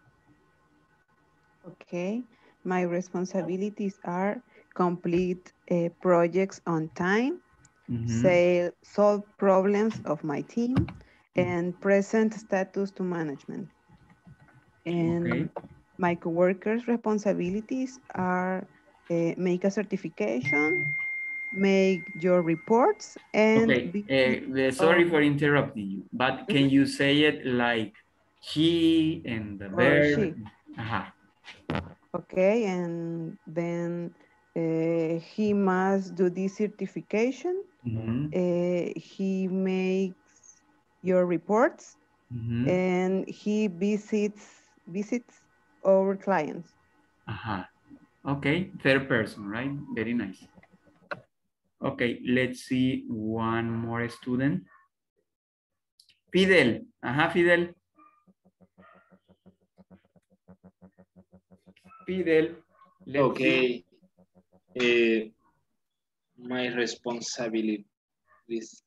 Okay, my responsibilities are complete uh, projects on time, Mm-hmm. say, solve problems of my team, and present status to management. And Okay. my coworkers' responsibilities are uh, make a certification, make your reports, and Okay. be Uh, sorry for interrupting you, but can you say it like he and the or verb? she. Uh-huh. Okay, and then uh, he must do this certification. Mm-hmm. Uh, he makes your reports, Mm-hmm. and he visits visits our clients. Uh-huh. Okay, third person, right? Very nice. Okay, let's see one more student. Fidel. Ajá, Fidel. Fidel. Let's Okay. Uh, my responsibility is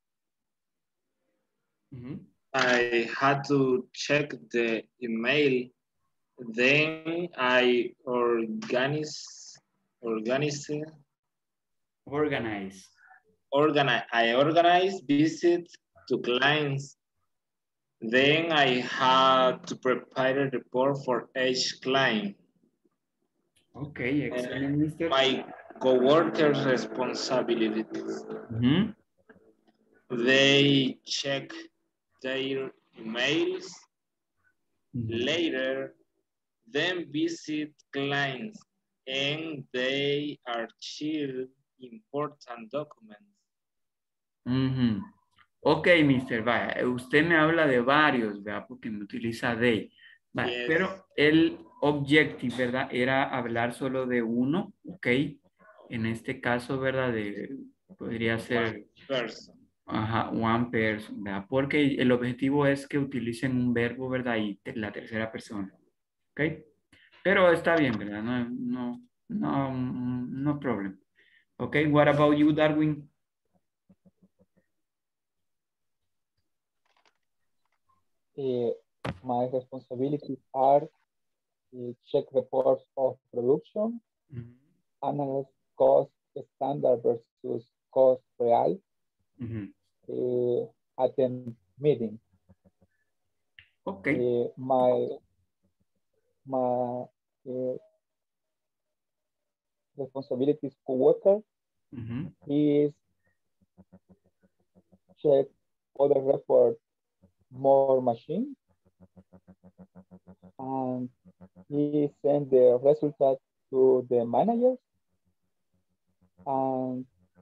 Mm-hmm. I had to check the email. Then I organize, organize, Organize. organize. I organize visit to clients. Then I had to prepare a report for each client. Okay, excellent, mister. My coworkers' responsibilities. Mm-hmm. They check their emails. Mm-hmm. Later, then visit clients and they archive important documents. Mm-hmm. Ok, mister Vaya, usted me habla de varios, ¿verdad? Porque me utiliza they. Vaya, Yes. pero el objective, ¿verdad? Era hablar solo de uno, ¿ok? En este caso, ¿verdad? De, podría ser... Person. Ajá, one person, ¿verdad? Porque el objetivo es que utilicen un verbo, ¿verdad? Y te- la tercera persona, ¿ok? Pero está bien, ¿verdad? No, no, no, no problem. Ok, what about you, Darwin? Uh, my responsibilities are uh, check reports of production, Mm-hmm. analyze cost standard versus cost real, Mm-hmm. uh, attend meetings. Okay. Uh, my my uh, responsibilities coworker Mm-hmm. is check other reports more machine. And he sent the results to the managers. And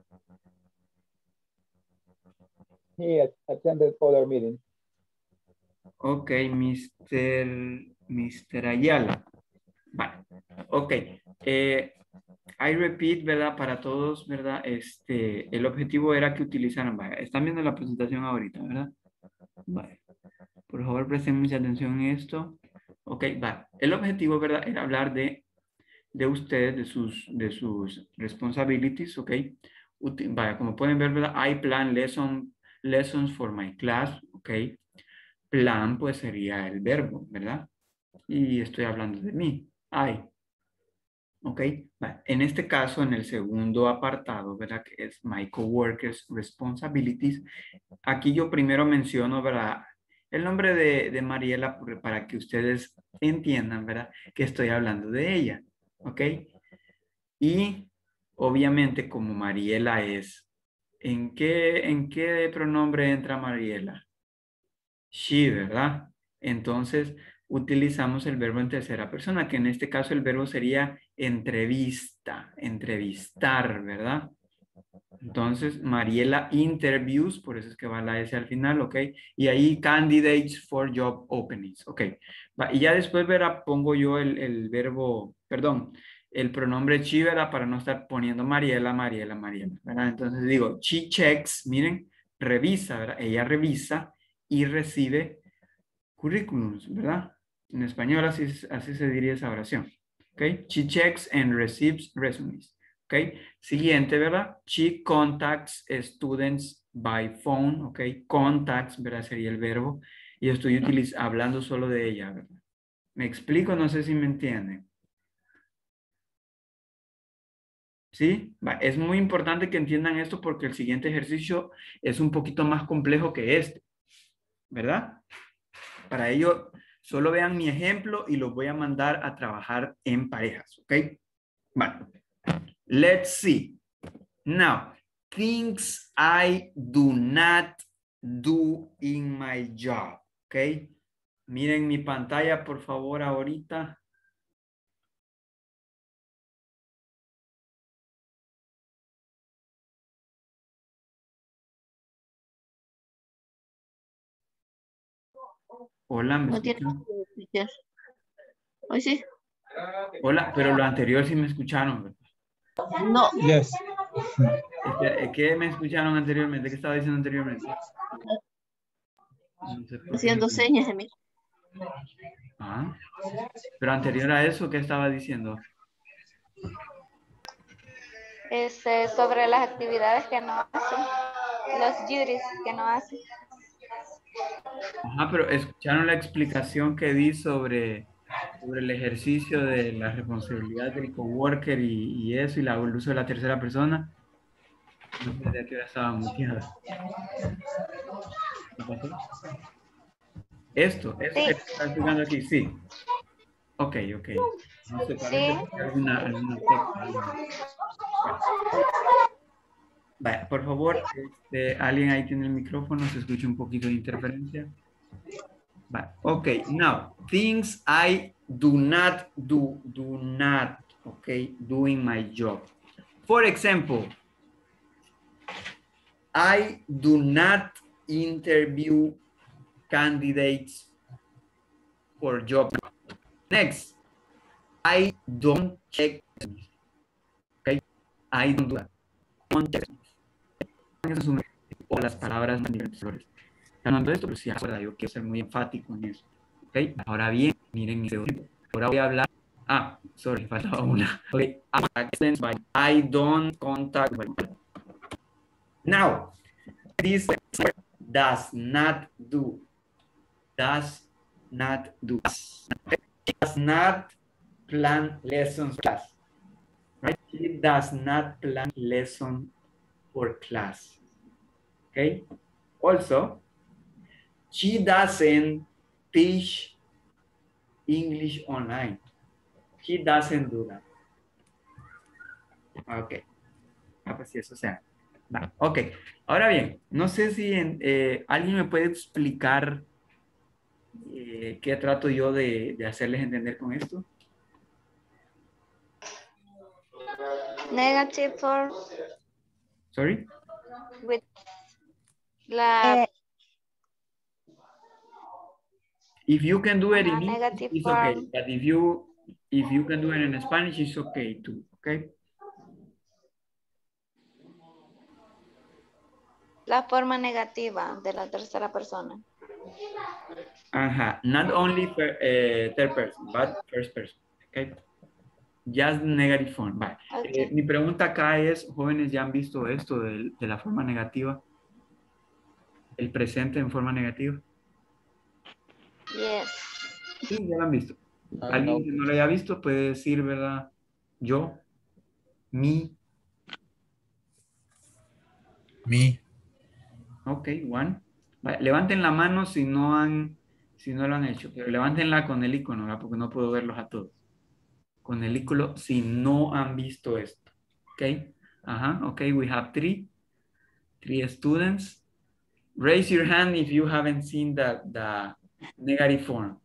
he attended other meetings. Ok, mister mister Ayala. Vale. Ok. Eh, I repeat, ¿verdad? Para todos, ¿verdad? Este, el objetivo era que utilizaran, vaya, están viendo la presentación ahorita, ¿verdad? Vale. Por favor, presten mucha atención en esto. Ok, vale. El objetivo, ¿verdad? Era hablar de, de ustedes, de sus, de sus responsibilities, ok. Uti- vaya, como pueden ver, ¿verdad? I plan lesson, lessons for my class, ok. Plan, pues sería el verbo, ¿verdad? Y estoy hablando de mí. I. Ok. Vale. En este caso, en el segundo apartado, ¿verdad? Que es my coworkers responsibilities. Aquí yo primero menciono, ¿verdad? El nombre de, de Mariela por- para que ustedes entiendan, ¿verdad? Que estoy hablando de ella. ¿Ok? Y obviamente como Mariela es, ¿en qué, en qué pronombre entra Mariela? She, ¿verdad? Entonces utilizamos el verbo en tercera persona, que en este caso el verbo sería entrevista, entrevistar, ¿verdad? Entonces, Mariela interviews, por eso es que va la S al final, ¿ok? Y ahí candidates for job openings, ¿ok? Va, y ya después, verá, pongo yo el, el verbo, perdón, el pronombre she, ¿verdad? Para no estar poniendo Mariela, Mariela, Mariela, ¿verdad? Entonces digo, she checks, miren, revisa, ¿verdad? Ella revisa y recibe currículums, ¿verdad? En español así, así se diría esa oración, ¿ok? She checks and receives resumes. ¿Ok? Siguiente, ¿verdad? She contacts students by phone, ¿ok? Contacts, ¿verdad? Sería el verbo. Y estoy utiliz- hablando solo de ella, ¿verdad? ¿Me explico? No sé si me entienden. ¿Sí? Va, es muy importante que entiendan esto porque el siguiente ejercicio es un poquito más complejo que este, ¿verdad? Para ello, solo vean mi ejemplo y los voy a mandar a trabajar en parejas, ¿ok? Vale. Let's see. Now, things I do not do in my job. ¿Ok? Miren mi pantalla, por favor, ahorita. Hola, ¿me No tiene escuchan? teacher. Hoy sí. Hola, pero lo anterior sí me escucharon, ¿verdad? No. Yes. ¿Qué, qué me escucharon anteriormente? ¿Qué estaba diciendo anteriormente? No sé por qué Haciendo no- señas, Emil. Ah, pero anterior a eso, ¿qué estaba diciendo? Este, sobre las actividades que no hacen, los duties que no hacen. Ajá, pero escucharon la explicación que di sobre, sobre el ejercicio de la responsabilidad del coworker y, y eso, y la, el uso de la tercera persona. No sé de qué hora estaba muteada. ¿Qué pasó? Esto, eso Sí, que está explicando aquí, sí. Ok, ok. No sé, parece sí. que hay alguna, alguna tecla. alguna- Bueno, vaya, por favor, este, alguien ahí tiene el micrófono, se escucha un poquito de interferencia. Vale. Okay, now, things I do not do, do not, okay, doing my job. For example, I do not interview candidates for job. Next, I don't check, okay, I don't do that. Don't check. O las palabras manipuladoras. Hablando de esto, pero sí, acuerda, yo quiero ser muy enfático en eso. Ok, ahora bien, miren mi segundo. Ahora voy a hablar. Ah, sorry, faltaba una. Ok, accents by I don't contact by. Now, this does not do. Does not do. Does not plan lessons class. Right? It does not plan lesson for class. Okay. Also, she doesn't teach English online. She doesn't do that. Ok. Ah, pues sí, eso sea. Va, ok. Ahora bien, no sé si en- eh, alguien me puede explicar eh, qué trato yo de, de hacerles entender con esto. Negative form Sorry. with la Eh, If you can do it in ajá, English, negative it's okay. form, But if you if you can do it in Spanish, it's okay too. Okay. la forma negativa de la tercera persona. Ajá. Not only for, eh, third person, but first person. Okay. Just negative form. Vale. Eh, Okay. mi pregunta acá es, jóvenes, ¿ya han visto esto de, de la forma negativa? El presente en forma negativa. Yes. Sí, ya lo han visto. I Alguien know. que no lo haya visto puede decir, ¿verdad? Yo, mi. Me. Ok, one. Vale, levanten la mano si no han, si no lo han hecho, pero levántenla con el icono, ¿verdad? Porque no puedo verlos a todos. Con el icono si no han visto esto. Ok. Ajá, ok, we have three. Three students. Raise your hand if you haven't seen the, the negative form.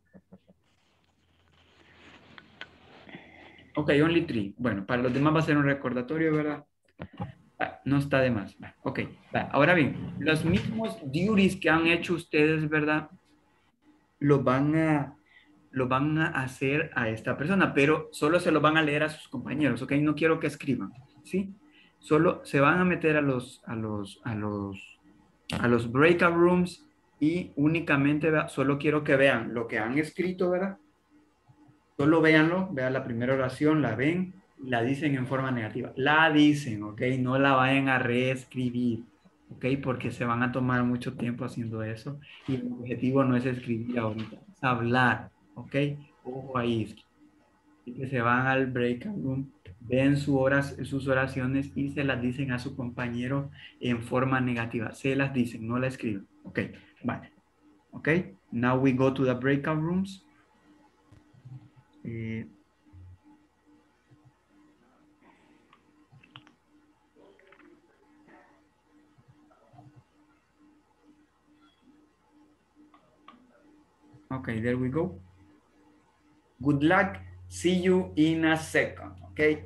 Ok, only three. Bueno, para los demás va a ser un recordatorio, ¿verdad? Ah, no está de más. Va, ok, va. Ahora bien, los mismos duties que han hecho ustedes, ¿verdad? Los van a, lo van a hacer a esta persona, pero solo se lo van a leer a sus compañeros, ¿ok? No quiero que escriban, ¿sí? Solo se van a meter a los, a los, a los, a los breakout rooms y únicamente, ¿verdad? Solo quiero que vean lo que han escrito, ¿verdad? Solo véanlo, vean la primera oración, la ven, la dicen en forma negativa. La dicen, ¿ok? No la vayan a reescribir, ¿ok? Porque se van a tomar mucho tiempo haciendo eso y el objetivo no es escribir ahorita, es hablar, ¿ok? Ojo ahí. Así que se van al breakout room, ven su horas, sus oraciones y se las dicen a su compañero en forma negativa. Se las dicen, no la escriben. Ok, vale. Ok, now we go to the breakout rooms. Eh, Okay, there we go. Good luck. See you in a second, okay?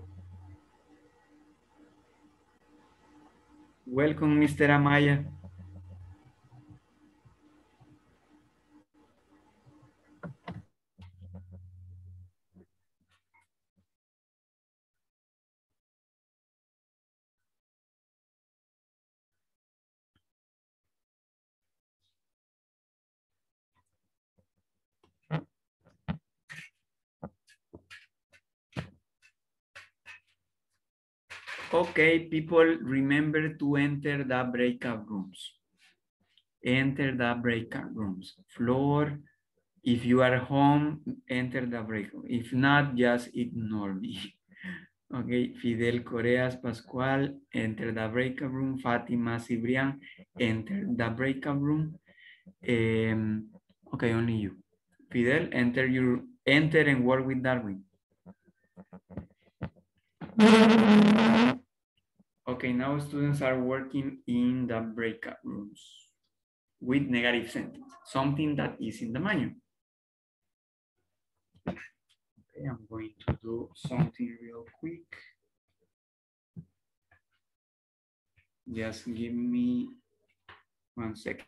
Welcome, Mister Amaya. Okay, people, remember to enter the breakout rooms. Enter the breakout rooms. Floor, if you are home, enter the breakout. If not, just ignore me. Okay, Fidel Coreas Pascual, enter the breakout room. Fatima Cibrian, enter the breakout room. Um, okay, only you. Fidel, enter your enter and work with Darwin. Okay, now students are working in the breakout rooms with negative sentence, something that is in the manual. Okay, I'm going to do something real quick. Just give me one second.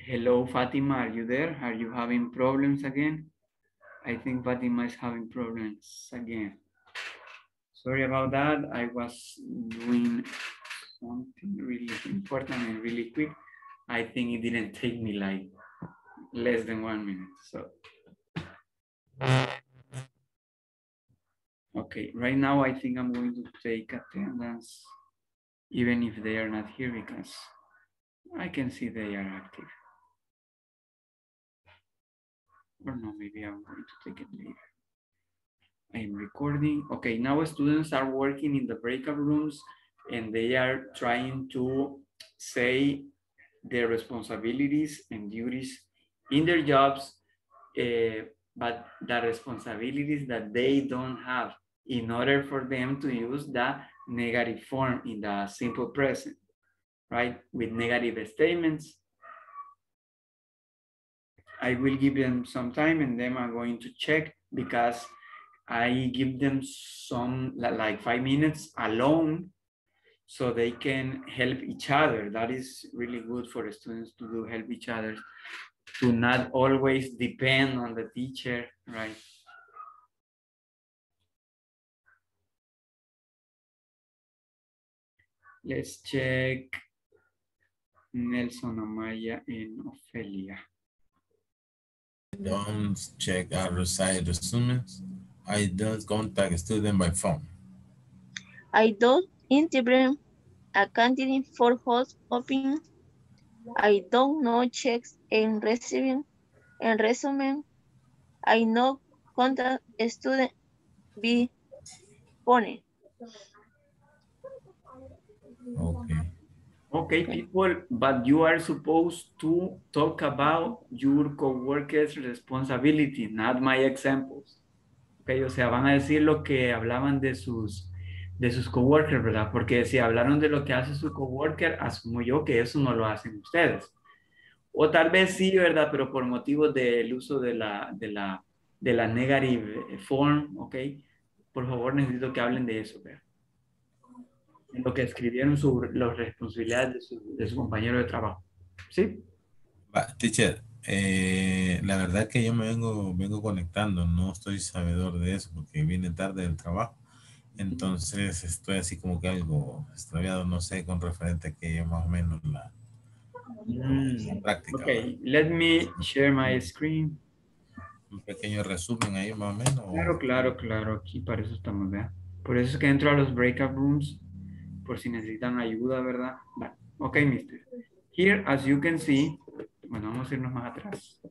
Hello, Fatima, are you there? Are you having problems again? I think Fatima is having problems again. Sorry about that. I was doing something really important and really quick. I think it didn't take me like less than one minute. So, okay, right now I think I'm going to take attendance, even if they are not here, because I can see they are active. Or no, maybe I'm going to take it later. I am recording. Okay, now students are working in the breakout rooms and they are trying to say their responsibilities and duties in their jobs, uh, but the responsibilities that they don't have in order for them to use the negative form in the simple present, right? With negative statements. I will give them some time and then I'm going to check because I give them some like five minutes alone so they can help each other. That is really good for students to do, help each other, to not always depend on the teacher, right? Let's check Nelson Amaya and Ophelia. Don't check outside resumes. I don't contact student by phone. I don't interview a candidate for host opening. I don't know checks and receiving and resume. I know contact a student be phone. Okay. Okay, people, but you are supposed to talk about your coworkers' responsibility, not my examples. Okay, o sea, van a decir lo que hablaban de sus, de sus coworkers, ¿verdad? Porque si hablaron de lo que hace su coworker, asumo yo que eso no lo hacen ustedes. O tal vez sí, ¿verdad? Pero por motivos del uso de la, de la, de la negative form, ¿ok? Por favor, necesito que hablen de eso, ¿verdad? En lo que escribieron sobre las responsabilidades de su, de su compañero de trabajo. ¿Sí? Va, teacher, eh, la verdad que yo me vengo, vengo conectando, no estoy sabedor de eso porque vine tarde del trabajo. Entonces estoy así como que algo extraviado, no sé, con referente a que más o menos la, mm, la práctica. Ok, ¿va? Let me share my screen. Un pequeño resumen ahí más o menos. Claro, claro, claro, aquí para eso estamos, ¿verdad? Por eso es que entro a los breakout rooms, por si necesitan ayuda, ¿verdad? Vale. Ok, mister. Here, as you can see, bueno, vamos a irnos más atrás.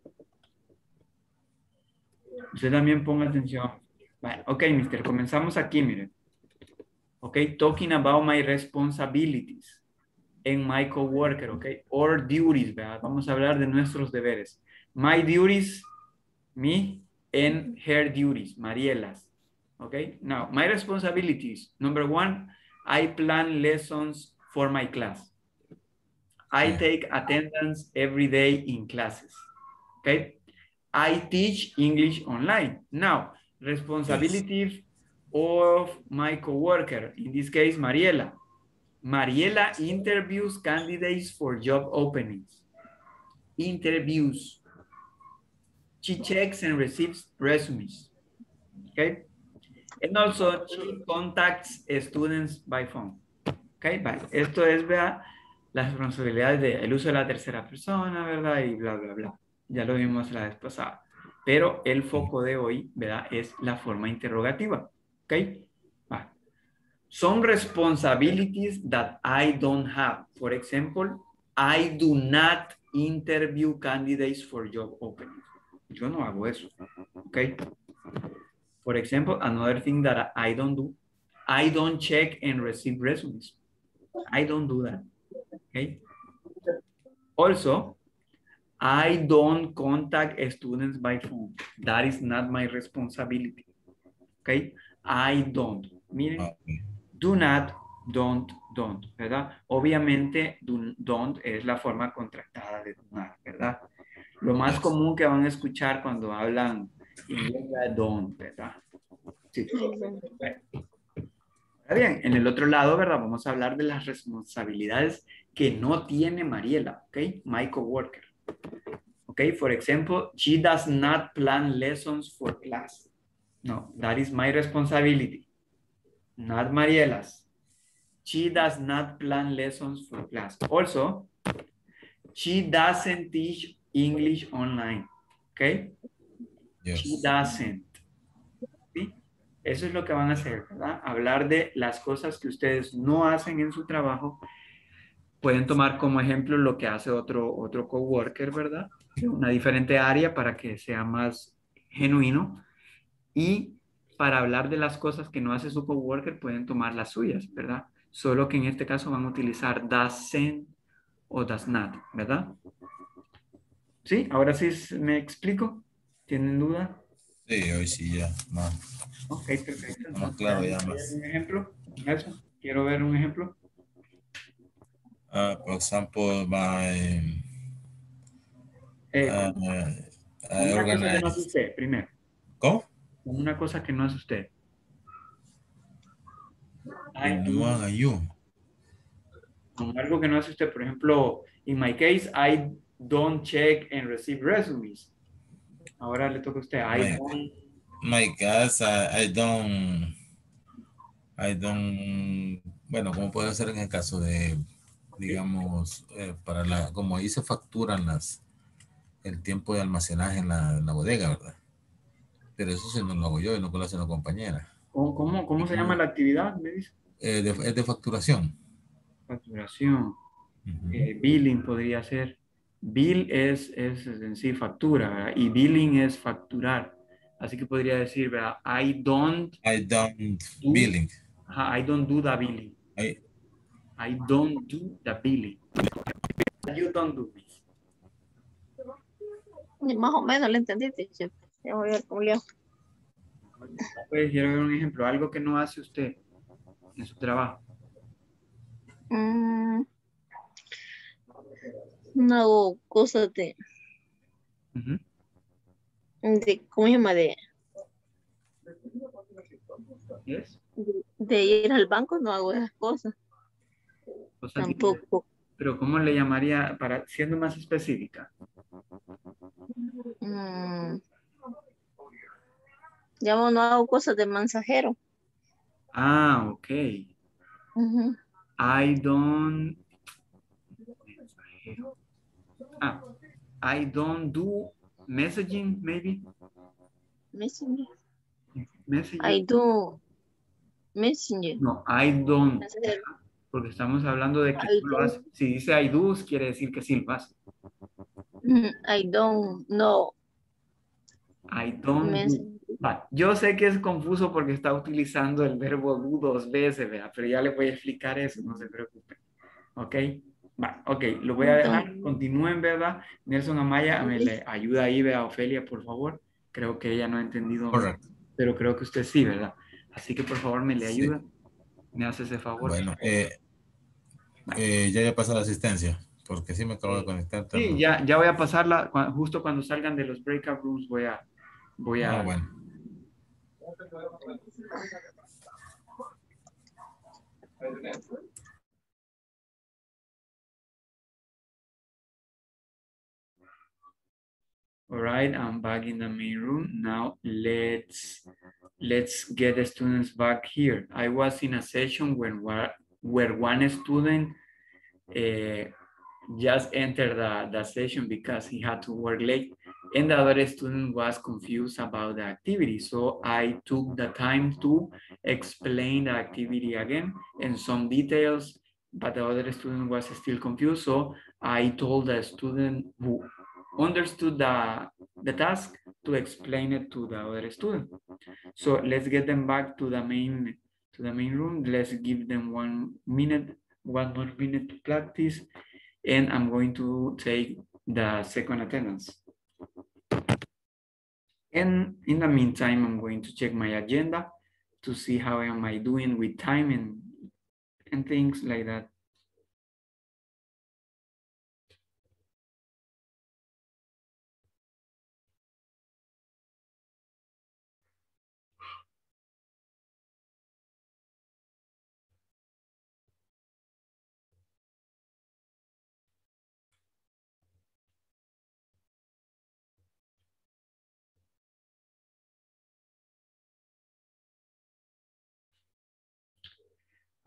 Usted también ponga atención. Vale. Ok, mister, comenzamos aquí, miren. Ok, talking about my responsibilities and my coworker, ok, or duties, ¿verdad? Vamos a hablar de nuestros deberes. My duties, me, and her duties, Marielas. Okay, now my responsibilities. Number one, I plan lessons for my class. I take attendance every day in classes. Okay, I teach English online. Now, responsibility of my coworker, in this case, Mariela. Mariela interviews candidates for job openings. Interviews. She checks and receives resumes. Okay. And also she contacts students by phone. Okay, vale. Esto es, vea, las responsabilidades del uso de la tercera persona, ¿verdad? Y bla, bla, bla. Ya lo vimos la vez pasada. Pero el foco de hoy, ¿verdad? Es la forma interrogativa. Ok, vale. Some responsibilities that I don't have. For example, I do not interview candidates for job openings. Yo no hago eso. Ok. For example, another thing that I don't do, I don't check and receive resumes. I don't do that. Okay. Also, I don't contact students by phone. That is not my responsibility. Okay. I don't. Miren, do not, don't, don't, ¿verdad? Obviamente, do, don't es la forma contractada de do not, ¿verdad? Lo más común que van a escuchar cuando hablan inglés es don't, ¿verdad? Sí. Está bien, en el otro lado, ¿verdad? Vamos a hablar de las responsabilidades que no tiene Mariela, ¿ok? My coworker. Okay, for example, she does not plan lessons for class. No, that is my responsibility, not Mariela's. She does not plan lessons for class. Also, she doesn't teach English online. Okay? Yes. She doesn't. ¿Sí? Eso es lo que van a hacer, ¿verdad? Hablar de las cosas que ustedes no hacen en su trabajo. Pueden tomar como ejemplo lo que hace otro, otro coworker, ¿verdad? De una diferente área para que sea más genuino. Y para hablar de las cosas que no hace su coworker, pueden tomar las suyas, ¿verdad? Solo que en este caso van a utilizar doesn't o does not, ¿verdad? ¿Sí? Ahora sí me explico. ¿Tienen duda? Sí, hoy sí ya. Más, Ok, perfecto. más claro ya ¿Quieren más. un ejemplo? Nelson, quiero ver un ejemplo. Uh, for example, my Eh, uh, con, con I una cosa que no hace organize. usted, primero. ¿Cómo? Con una cosa que no hace usted. Que no haga yo. Con algo que no hace usted, por ejemplo, in my case, I don't check and receive resumes. Ahora le toca a usted. I My, don't. my guys, I, I don't, I don't, bueno, como puede ser en el caso de, digamos, eh, para la, como ahí se facturan las, el tiempo de almacenaje en la, en la bodega, ¿verdad? Pero eso sí no lo hago yo y no lo hace una compañera. ¿Cómo, cómo, cómo se llama la actividad? Me dice. Eh, de, es de facturación. Facturación. Uh-huh. eh, billing podría ser. Bill es, es en sí factura, ¿verdad? Y billing es facturar. Así que podría decir, ¿verdad? I don't. I don't do, billing. uh, I don't do the billing. I, I don't do the billing. You don't do this. Más o menos lo entendí, teacher. Ya voy a ver cómo leo. Pues quiero ver un ejemplo, algo que no hace usted en su trabajo. Mm, no hago cosas de, Uh-huh. de, ¿cómo se llama? De, Yes. de, de ir al banco, no hago esas cosas. Cosas Tampoco. que, pero ¿cómo le llamaría, para siendo más específica? Mm, ya no hago cosas de mensajero. Ah, ok. Uh-huh. I don't. Ah, I don't do messaging, maybe. Messenger. Messenger. I do Messenger. No, I don't. Mensajero. Porque estamos hablando de que I tú lo don't. haces. Si dice I do, quiere decir que sí lo hace. Mm, I don't know. I don't do. Messenger. Va, yo sé que es confuso porque está utilizando el verbo do dos veces, ¿verdad? Pero ya le voy a explicar eso, no se preocupe. ¿Ok? Va, ok, lo voy a dejar. Continúen, ¿verdad? Nelson Amaya, me le ayuda ahí, vea, Ofelia, por favor. Creo que ella no ha entendido, correcto. pero creo que usted sí, ¿verdad? Así que por favor me le Sí. ayuda. Me hace ese favor. Bueno, eh, eh, ya ya pasó la asistencia, porque sí me acabo de conectar. Sí, ya, ya voy a pasarla, cua- justo cuando salgan de los breakout rooms voy a, voy a. Ah, bueno. All right, I'm back in the main room. Now let's let's get the students back here. I was in a session when where, where one student uh, just entered the, the session because he had to work late, and the other student was confused about the activity. So I took the time to explain the activity again and some details, but the other student was still confused. So I told the student who understood the, the task to explain it to the other student. So let's get them back to the main to the main room. Let's give them one minute, one more minute to practice, and I'm going to take the second attendance. And in the meantime, I'm going to check my agenda to see how am I doing with time and and things like that.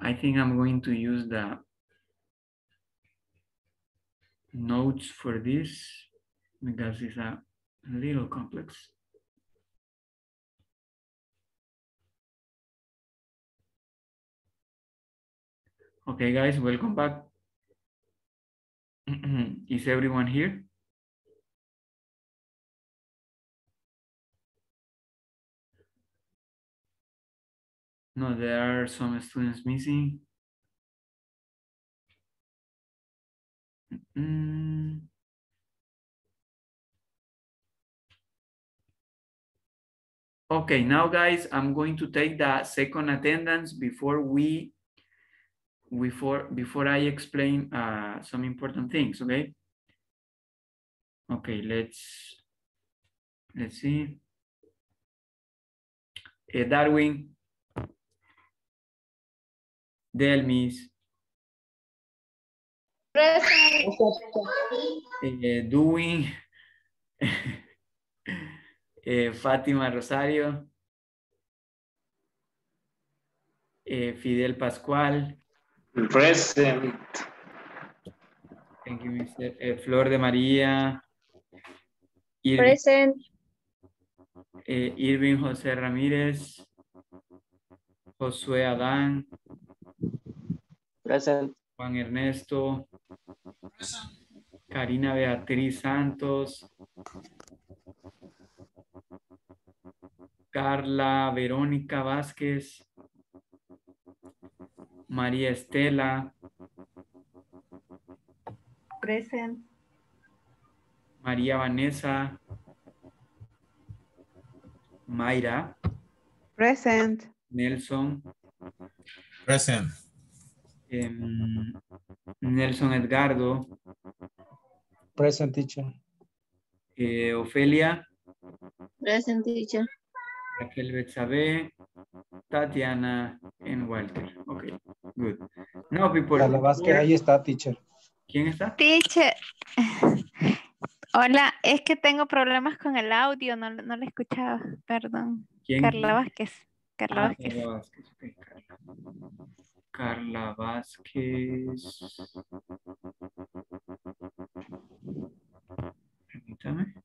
I think I'm going to use the notes for this because it's a little complex. Okay, guys, welcome back. Is everyone here? No, there are some students missing. Mm. Okay, now guys, I'm going to take the second attendance before we, before, before I explain uh, some important things, okay? Okay, let's, let's see. Uh, Darwin, Delmis, Present. uh, Doing, uh, Fátima Rosario, uh, Fidel Pascual. Present. Thank you, Mister Uh, Flor de María. Ir Present. uh, Irving José Ramírez. Josué Adán. Present. Juan Ernesto. Karina Beatriz Santos. Carla Verónica Vázquez. María Estela. Present. María Vanessa. Mayra. Present. Nelson. Present. em, Nelson Edgardo. Present, teacher. eh, Ofelia. Present, teacher. Raquel Betsabe. Tatiana and Walter. Okay, good. Now, people. Carla Vázquez, ahí está, teacher. ¿Quién está? Teacher. Hola, es que tengo problemas con el audio, no, no lo escuchaba, perdón. ¿Quién? Carla Vázquez. Carla Ah, Vázquez. Carla Vázquez. Okay, Carla. Carla Vázquez. Permítame.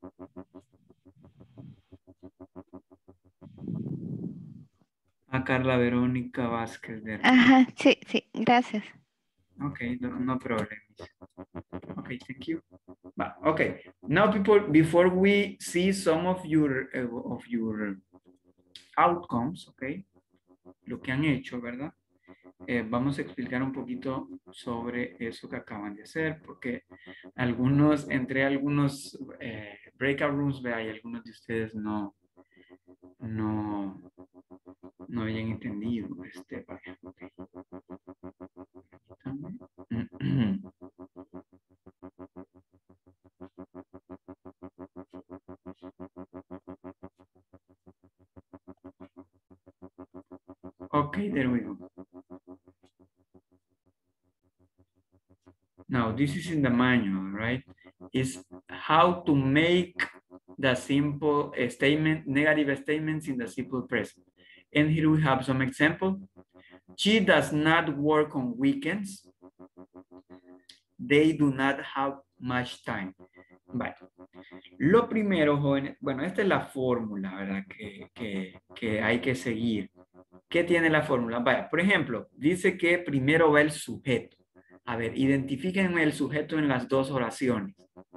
A Carla Verónica Vázquez. De Ajá, sí, sí, gracias. Okay, no, no problem. Okay, thank you. But, okay, now people, before we see some of your uh, of your outcomes, okay, lo que han hecho, ¿verdad? Eh, vamos a explicar un poquito sobre eso que acaban de hacer, porque algunos, entre algunos eh, breakout rooms, vea, y algunos de ustedes no, no, no habían entendido este, vaya, okay. Okay, there we go. Now, this is in the manual, right? Is how to make the simple uh, statement, negative statements in the simple present. And here we have some example. She does not work on weekends. They do not have much time. Vale. Lo primero, jóvenes, bueno, esta es la fórmula, ¿verdad? Que, que, que hay que seguir. ¿Qué tiene la fórmula? Vaya, por ejemplo, dice que primero va el sujeto. A ver, identifiquen el sujeto en las dos oraciones.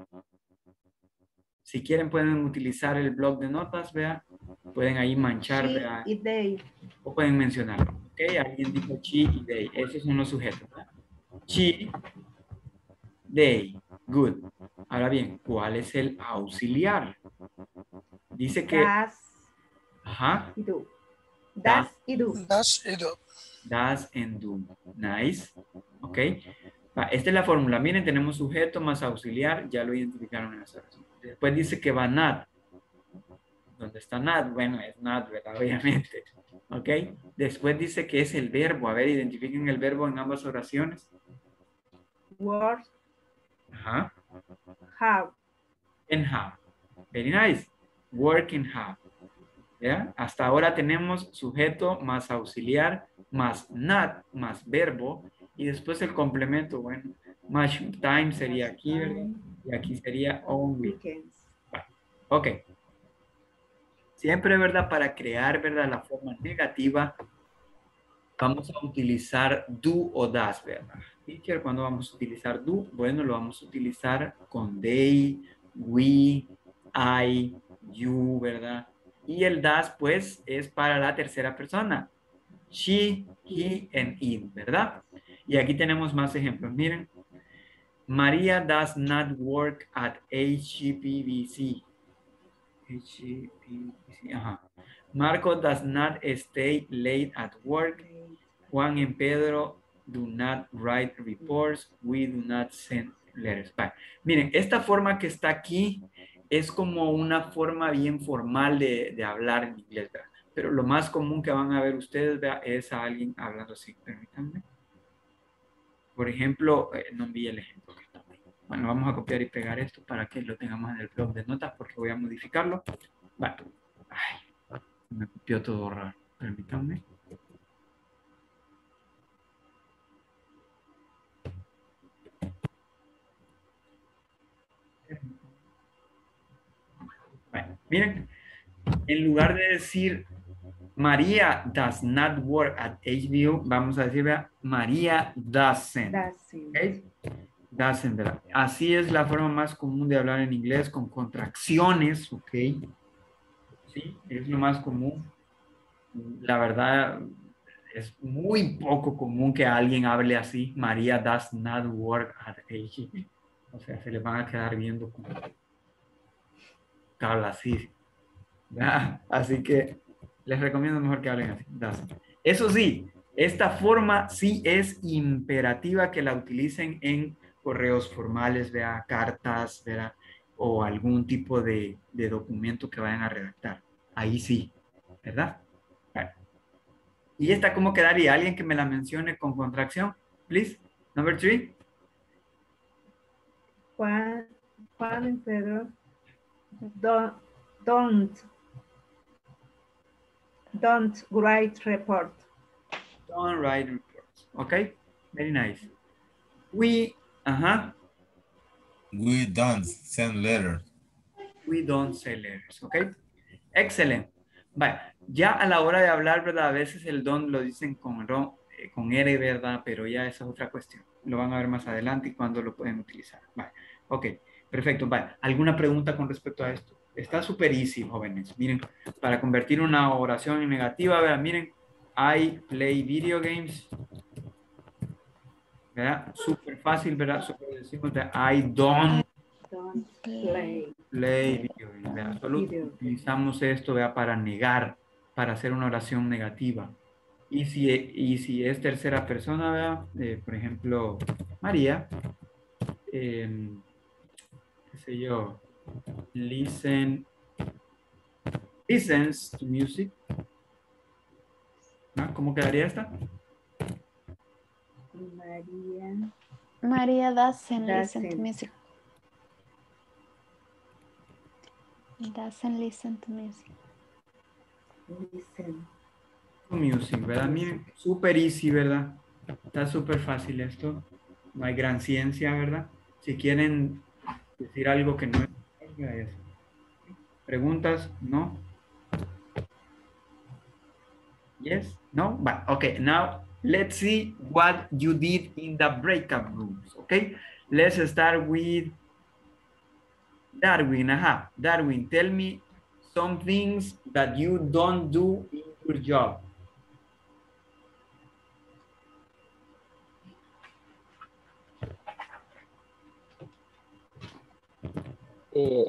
Si quieren pueden utilizar el bloc de notas, vea. Pueden ahí manchar, She vea. y they. O pueden mencionarlo. Ok, alguien dijo she y they. Esos son los sujetos, ¿verdad? She, they. Good. Ahora bien, ¿cuál es el auxiliar? Dice que... Das Ajá. y do. Das y do. Das y do. Das and do. Nice. Ok. Va, esta es la fórmula. Miren, tenemos sujeto más auxiliar. Ya lo identificaron en esa oración. Después dice que va not. ¿Dónde está not? Bueno, es not, ¿verdad? Obviamente. Ok. Después dice que es el verbo. A ver, identifiquen el verbo en ambas oraciones. Work, Ajá. have. And have. Very nice. Work and have. Ok. ¿Ya? Hasta ahora tenemos sujeto más auxiliar, más not, más verbo, y después el complemento, bueno, much time sería aquí, ¿verdad? Y aquí sería only. Bueno, ok. Siempre, ¿verdad? Para crear, ¿verdad? La forma negativa, vamos a utilizar do o das, ¿verdad? Teacher, ¿cuándo vamos a utilizar do? Bueno, lo vamos a utilizar con they, we, I, you, ¿verdad? Y el das, pues, es para la tercera persona. She, he, and it, ¿verdad? Y aquí tenemos más ejemplos. Miren. Maria does not work at H P B C. H P B C, ajá. Marco does not stay late at work. Juan and Pedro do not write reports. We do not send letters. Vale. Miren, esta forma que está aquí es como una forma bien formal de, de hablar en inglés, ¿verdad? Pero lo más común que van a ver ustedes, ¿verdad? Es a alguien hablando así. Permítanme. Por ejemplo, eh, no envié el ejemplo que está ahí. Bueno, vamos a copiar y pegar esto para que lo tengamos en el blog de notas porque voy a modificarlo. Vale. Ay, me copió todo raro. Permítanme. Bueno, miren, en lugar de decir María does not work at H B O, vamos a decir, vea, María doesn't. Doesn't. ¿Okay? Doesn't, ¿verdad? Así es la forma más común de hablar en inglés, con contracciones, ¿ok? Sí, es lo más común. La verdad, es muy poco común que alguien hable así. María does not work at H B O. O sea, se le van a quedar viendo como que habla así. ¿Verdad? Así que les recomiendo mejor que hablen así. Doesn't. Eso sí, esta forma sí es imperativa que la utilicen en correos formales, vea, cartas, vea, o algún tipo de, de documento que vayan a redactar. Ahí sí, ¿verdad? Bueno. ¿Y esta cómo quedaría? ¿Alguien que me la mencione con contracción? Please. Number three. Juan, Juan and Pedro don't, don't, don't write report. Don't write reports. Okay, very nice. We, uh-huh. We don't send letters. We don't send letters, okay. Excellent. Vale, ya a la hora de hablar, ¿verdad? A veces el don't lo dicen con, eh, con R, ¿verdad? Pero ya esa es otra cuestión. Lo van a ver más adelante y cuándo lo pueden utilizar. Vale, ok, perfecto. Vale, ¿alguna pregunta con respecto a esto? Está súper easy, jóvenes. Miren, para convertir una oración en negativa, vean, miren, I play video games. ¿Verdad? Súper fácil, ¿verdad? Solo decimos de I don't, don't play. play video games, ¿verdad? Solo video. Utilizamos esto, ¿verdad? Para negar, para hacer una oración negativa. Y si, y si es tercera persona, ¿verdad? Eh, por ejemplo, María, eh, qué sé yo, listen, listens to music. ¿No? ¿Cómo quedaría esta? María. María doesn't, doesn't listen to music. Doesn't listen to music. Listen. Music, ¿verdad? Miren, súper easy, ¿verdad? Está súper fácil esto. No hay gran ciencia, ¿verdad? Si quieren decir algo que no es. ¿Preguntas? ¿No? Yes? No? But, okay, now let's see what you did in the breakout rooms, okay? Let's start with Darwin. Aha, Darwin, tell me some things that you don't do in your job. Uh,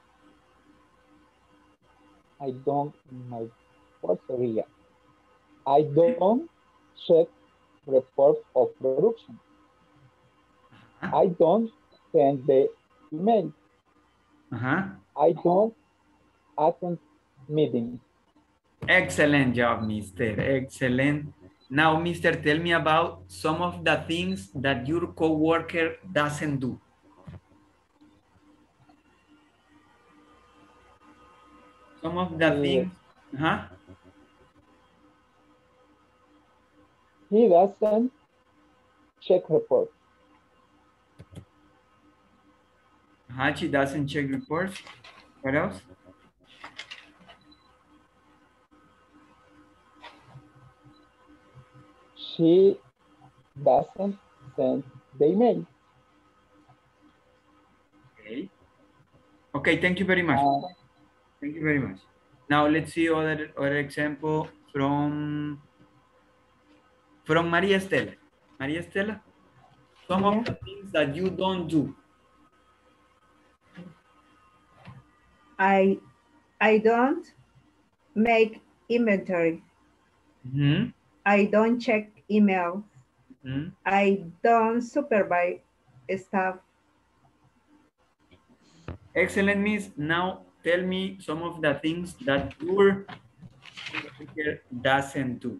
I don't, my what area? I don't check reports of production. Uh-huh. I don't send the email. Uh-huh. I don't attend meetings. Excellent job, Mister Excellent. Now, Mister, tell me about some of the things that your coworker doesn't do. Some of the uh, things Ajá. He doesn't check report. Ajá, she doesn't check reports. What else? She doesn't send the email. Okay. Okay, thank you very much. Uh, Thank you very much. Now let's see other, other example from from Maria Estela. Maria Estela, some Yeah. of the things that you don't do. I I don't make inventory. Mm-hmm. I don't check email. Mm-hmm. I don't supervise staff. Excellent, Miss. Now tell me some of the things that your teacher doesn't do.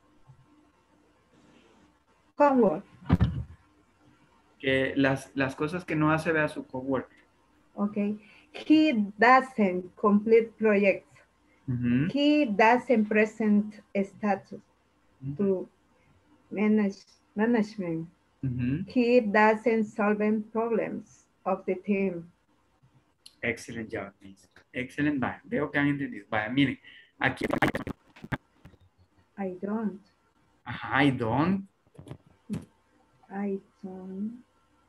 Homework. Que las, las cosas que no hace vea su coworker. Okay. He doesn't complete projects. Mm-hmm. He doesn't present a status to manage management. Mm-hmm. He doesn't solve problems of the team. Excellent job, Miss. Excellent. Vaya, veo que han entendido. Vaya, miren, aquí. I don't. Ajá, I don't. I don't.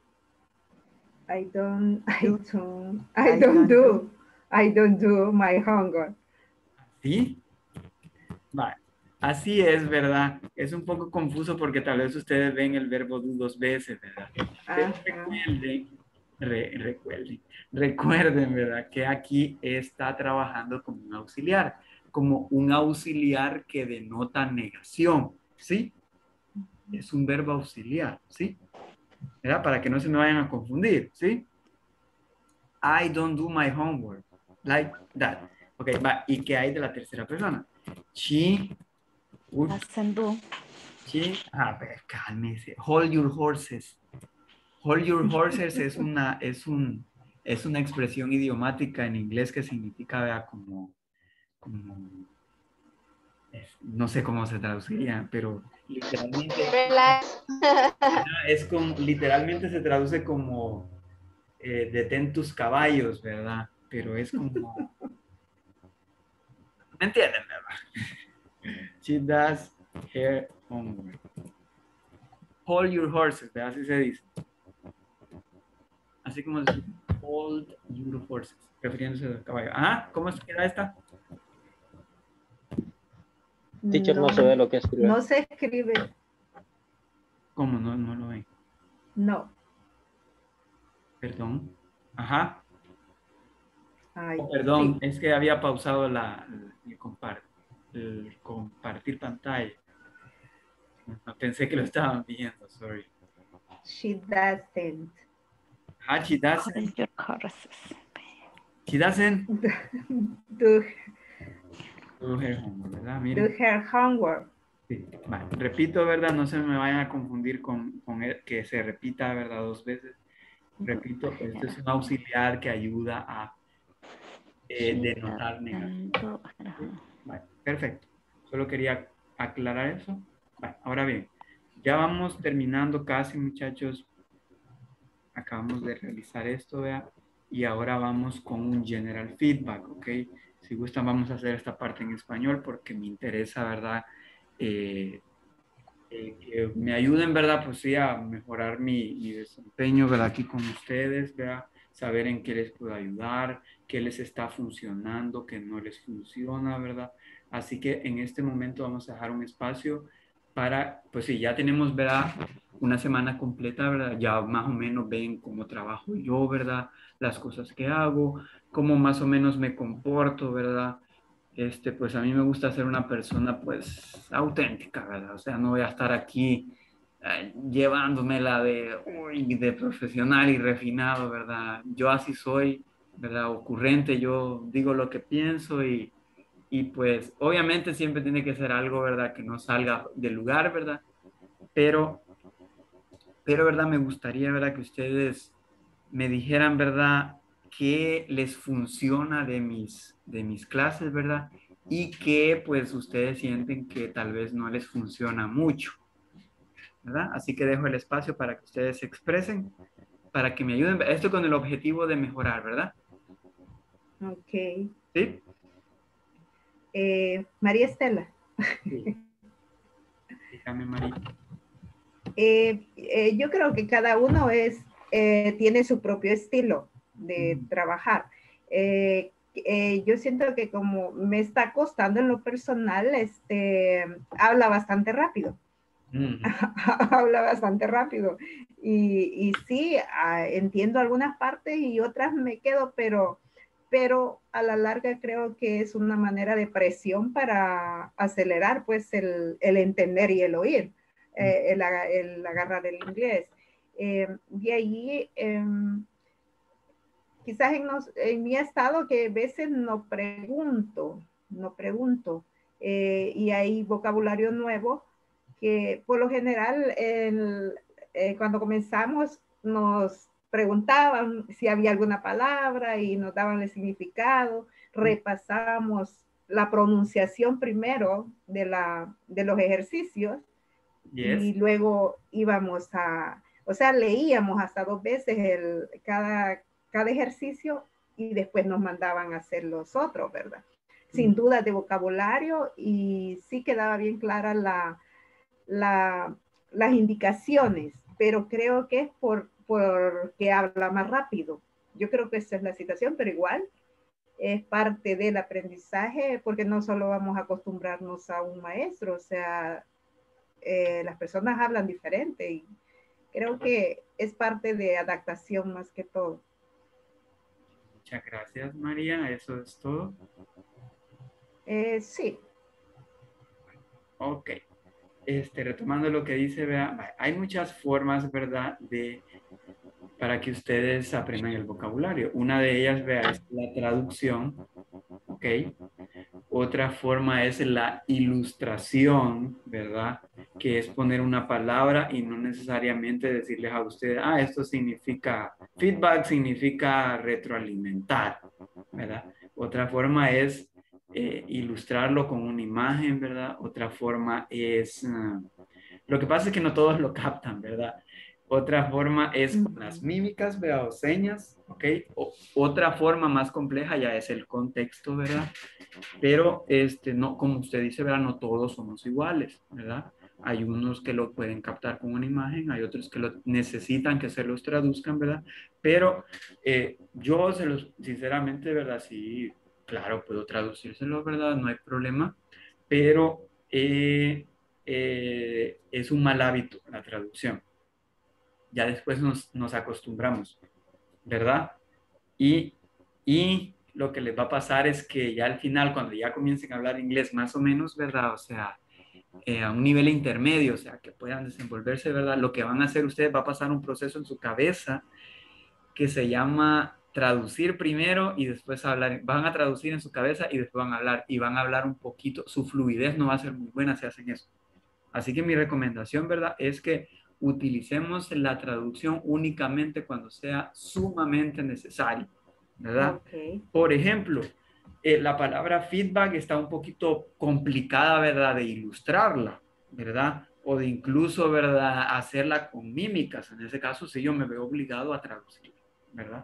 I don't. I Do. don't. I I don't don't do. do. I don't do my homework. ¿Sí? Vale. Así es, ¿verdad? Es un poco confuso porque tal vez ustedes ven el verbo do dos veces, ¿verdad? Pero Ajá. recuerden, re- recuerden, recuerden, ¿verdad? Que aquí está trabajando como un auxiliar, como un auxiliar que denota negación, ¿sí? Es un verbo auxiliar, ¿sí? ¿Verdad? Para que no se me vayan a confundir, ¿sí? I don't do my homework, like that. Ok, va. ¿Y qué hay de la tercera persona? She would, Doesn't do. she, ah, pero cálmese. Hold your horses. Hold your horses es una, es un, es una expresión idiomática en inglés que significa, vea, como, como, es- no sé cómo se traduciría, pero literalmente, Relax. es como, literalmente se traduce como eh, detén tus caballos, ¿verdad? Pero es como, ¿me entienden, verdad? She does her homework. Hold your horses, ¿verdad? Así se dice. Así como decir, hold your horses, refiriéndose al caballo. Ah, ¿cómo se queda esta? Teacher, no se ve lo que escribe. No se escribe. ¿Cómo? No, no lo ven. No. Perdón. Ajá. Ay, Oh, perdón, sí. es que había pausado la, el, compar- el compartir pantalla. No, pensé que lo estaban viendo, sorry. She doesn't. Ah, she doesn't. Hold your horses. She doesn't Do, do her homework, ¿verdad? do Miren. her homework. Sí, vale. Repito, ¿verdad? No se me vayan a confundir con, con el- que se repita, ¿verdad? Dos veces. Repito, esto es un auxiliar que ayuda a eh, She denotar negación. doesn't do her ¿Sí? Vale, perfecto. Solo quería aclarar eso. Vale, ahora bien, ya vamos terminando casi, muchachos. Acabamos de realizar esto, vea. Y ahora vamos con un general feedback, ¿ok? Si gustan, vamos a hacer esta parte en español porque me interesa, ¿verdad? Eh, eh, que me ayuden, ¿verdad? Pues sí, a mejorar mi, mi desempeño, ¿verdad? Aquí con ustedes, ¿verdad? Saber en qué les puedo ayudar, qué les está funcionando, qué no les funciona, ¿verdad? Así que en este momento vamos a dejar un espacio para, pues sí, ya tenemos, ¿verdad? Una semana completa, ¿verdad? Ya más o menos ven cómo trabajo yo, ¿verdad? Las cosas que hago, cómo más o menos me comporto, ¿verdad? Este, pues a mí me gusta ser una persona, pues, auténtica, ¿verdad? O sea, no voy a estar aquí eh, llevándomela de, uy, de profesional y refinado, ¿verdad? Yo así soy, ¿verdad? Ocurrente, yo digo lo que pienso y, y pues obviamente siempre tiene que ser algo, ¿verdad? Que no salga del lugar, ¿verdad? Pero, pero, ¿verdad? Me gustaría, ¿verdad? Que ustedes me dijeran, ¿verdad? Qué les funciona de mis, de mis clases, ¿verdad? y que pues ustedes sienten que tal vez no les funciona mucho, ¿verdad? Así que dejo el espacio para que ustedes se expresen, para que me ayuden. Esto con el objetivo de mejorar, ¿verdad? Ok. ¿Sí? Eh, María Estela. Sí. Dígame, María. Eh, eh, yo creo que cada uno es, eh, tiene su propio estilo de Ujú. trabajar. Eh, eh, yo siento que como me está costando en lo personal, este, habla bastante rápido. Ujú. Habla bastante rápido. Y, y sí, ah, entiendo algunas partes y otras me quedo, pero, pero a la larga creo que es una manera de presión para acelerar pues el, el entender y el oír, eh, el, aga- el agarrar el inglés. Eh, de allí, em, quizás en, nos- en mi estado que a veces no pregunto, no pregunto, eh, y hay vocabulario nuevo que por lo general el- eh, cuando comenzamos nos preguntaban si había alguna palabra y nos daban el significado, repasamos la pronunciación primero de, la, de los ejercicios Yes. y luego íbamos a, o sea, leíamos hasta dos veces el, cada, cada ejercicio y después nos mandaban a hacer los otros, ¿verdad? Sin duda de vocabulario y sí quedaba bien clara la, la, las indicaciones, pero creo que es por, porque habla más rápido. Yo creo que esa es la situación, pero igual es parte del aprendizaje porque no solo vamos a acostumbrarnos a un maestro, o sea, eh, las personas hablan diferente y creo que es parte de adaptación más que todo. Muchas gracias, María. Eso es todo. Eh, sí. Ok. Este, retomando lo que dice, vea, hay muchas formas, ¿verdad?, de, para que ustedes aprendan el vocabulario. Una de ellas, vea, es la traducción, ¿ok? Otra forma es la ilustración, ¿verdad? Que es poner una palabra y no necesariamente decirles a ustedes, ah, esto significa, feedback significa retroalimentar, ¿verdad? Otra forma es eh, ilustrarlo con una imagen, ¿verdad? Otra forma es, uh, lo que pasa es que no todos lo captan, ¿verdad? Otra forma es con las mímicas, ¿verdad? O señas, ¿ok? O, otra forma más compleja ya es el contexto, ¿verdad? Pero, este, no, como usted dice, ¿verdad? No todos somos iguales, ¿verdad? Hay unos que lo pueden captar con una imagen, hay otros que lo necesitan que se los traduzcan, ¿verdad? Pero eh, yo, se los, sinceramente, ¿verdad? Sí, claro, puedo traducírselo, ¿verdad? No hay problema, pero eh, eh, es un mal hábito la traducción. Ya después nos, nos acostumbramos, ¿verdad? Y, y lo que les va a pasar es que ya al final, cuando ya comiencen a hablar inglés más o menos, ¿verdad? O sea, eh, a un nivel intermedio, o sea, que puedan desenvolverse, ¿verdad? Lo que van a hacer ustedes va a pasar un proceso en su cabeza que se llama traducir primero y después hablar. Van a traducir en su cabeza y después van a hablar. Y van a hablar un poquito. Su fluidez no va a ser muy buena si hacen eso. Así que mi recomendación, ¿verdad? Es que utilicemos la traducción únicamente cuando sea sumamente necesario, ¿verdad? Okay. Por ejemplo, eh, la palabra feedback está un poquito complicada, ¿verdad? De ilustrarla, ¿verdad? O de incluso, ¿verdad? Hacerla con mímicas. En ese caso, sí, yo me veo obligado a traducirla, ¿verdad?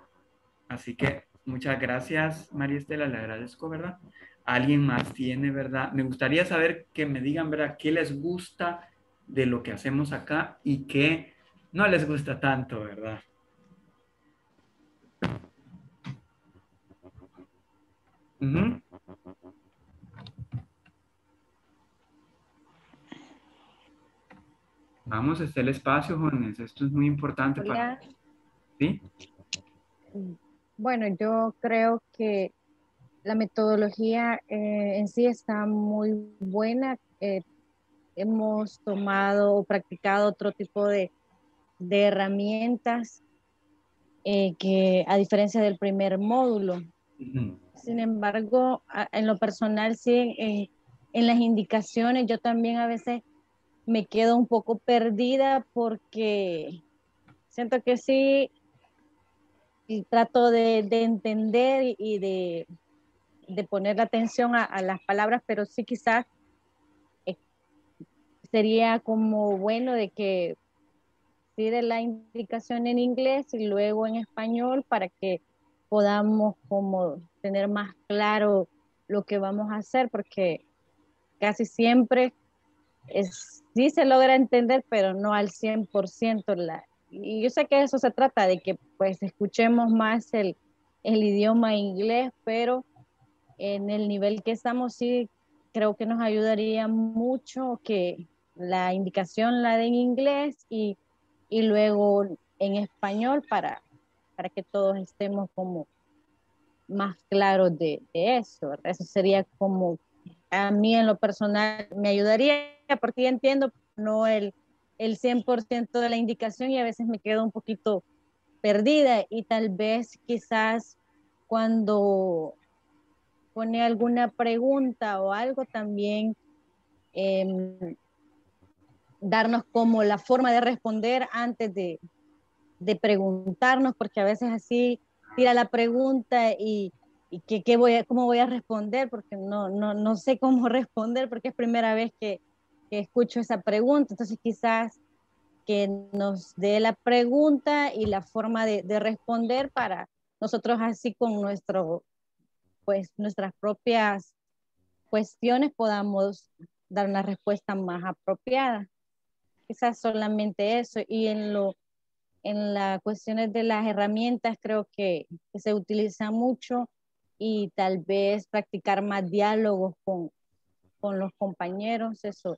Así que muchas gracias, María Estela, le agradezco, ¿verdad? ¿Alguien más tiene, verdad? Me gustaría saber que me digan, ¿verdad? ¿Qué les gusta de lo que hacemos acá y qué no les gusta tanto, ¿verdad? Uh-huh. Vamos, está el espacio, jóvenes. Esto es muy importante para... Hola. ¿Sí? Bueno, yo creo que la metodología eh, en sí está muy buena. Eh, hemos tomado o practicado otro tipo de, de herramientas eh, que a diferencia del primer módulo. Uh-huh. Sin embargo, a, en lo personal, sí, en, en las indicaciones yo también a veces me quedo un poco perdida porque siento que sí y trato de, de entender y de, de poner atención a, a las palabras, pero sí quizás eh, sería como bueno de que sí de la indicación en inglés y luego en español para que podamos como tener más claro lo que vamos a hacer, porque casi siempre es, sí se logra entender, pero no al cien por ciento. La, y yo sé que eso se trata, de que pues escuchemos más el, el idioma inglés, pero en el nivel que estamos sí creo que nos ayudaría mucho que la indicación la den en inglés y, y luego en español para, para que todos estemos como más claros de, de eso, ¿verdad? Eso sería como a mí en lo personal me ayudaría, porque ya entiendo no el, el cien por ciento de la indicación y a veces me quedo un poquito perdida y tal vez quizás cuando pone alguna pregunta o algo también eh, darnos como la forma de responder antes de, de preguntarnos, porque a veces así tira la pregunta y, y que, que voy a, cómo voy a responder, porque no, no, no sé cómo responder, porque es primera vez que, que escucho esa pregunta. Entonces quizás que nos dé la pregunta y la forma de, de responder para nosotros así con nuestro, pues, nuestras propias cuestiones podamos dar una respuesta más apropiada. Quizás solamente eso. Y en lo en las cuestiones de las herramientas creo que, que se utiliza mucho y tal vez practicar más diálogos con, con los compañeros, eso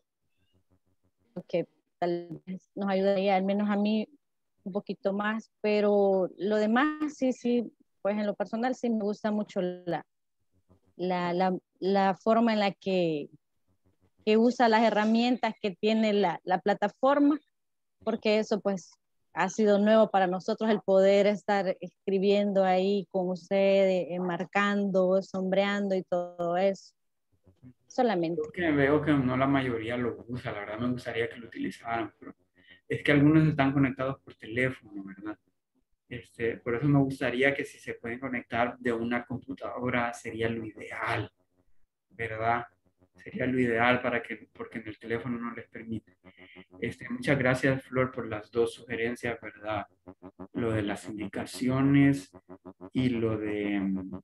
que tal vez nos ayudaría, al menos a mí, un poquito más, pero lo demás sí, sí, pues en lo personal sí me gusta mucho la, la, la, la forma en la que, que usa las herramientas que tiene la, la plataforma, porque eso pues ha sido nuevo para nosotros el poder estar escribiendo ahí con usted, eh, marcando, sombreando y todo eso. Solamente. Yo que veo que no la mayoría lo usa, la verdad me gustaría que lo utilizaran, pero es que algunos están conectados por teléfono, ¿verdad? Este, por eso me gustaría que si se pueden conectar de una computadora sería lo ideal, ¿verdad? Sería lo ideal para que, porque en el teléfono no les permite. Este, muchas gracias, Flor, por las dos sugerencias, ¿verdad? Lo de las indicaciones y lo de,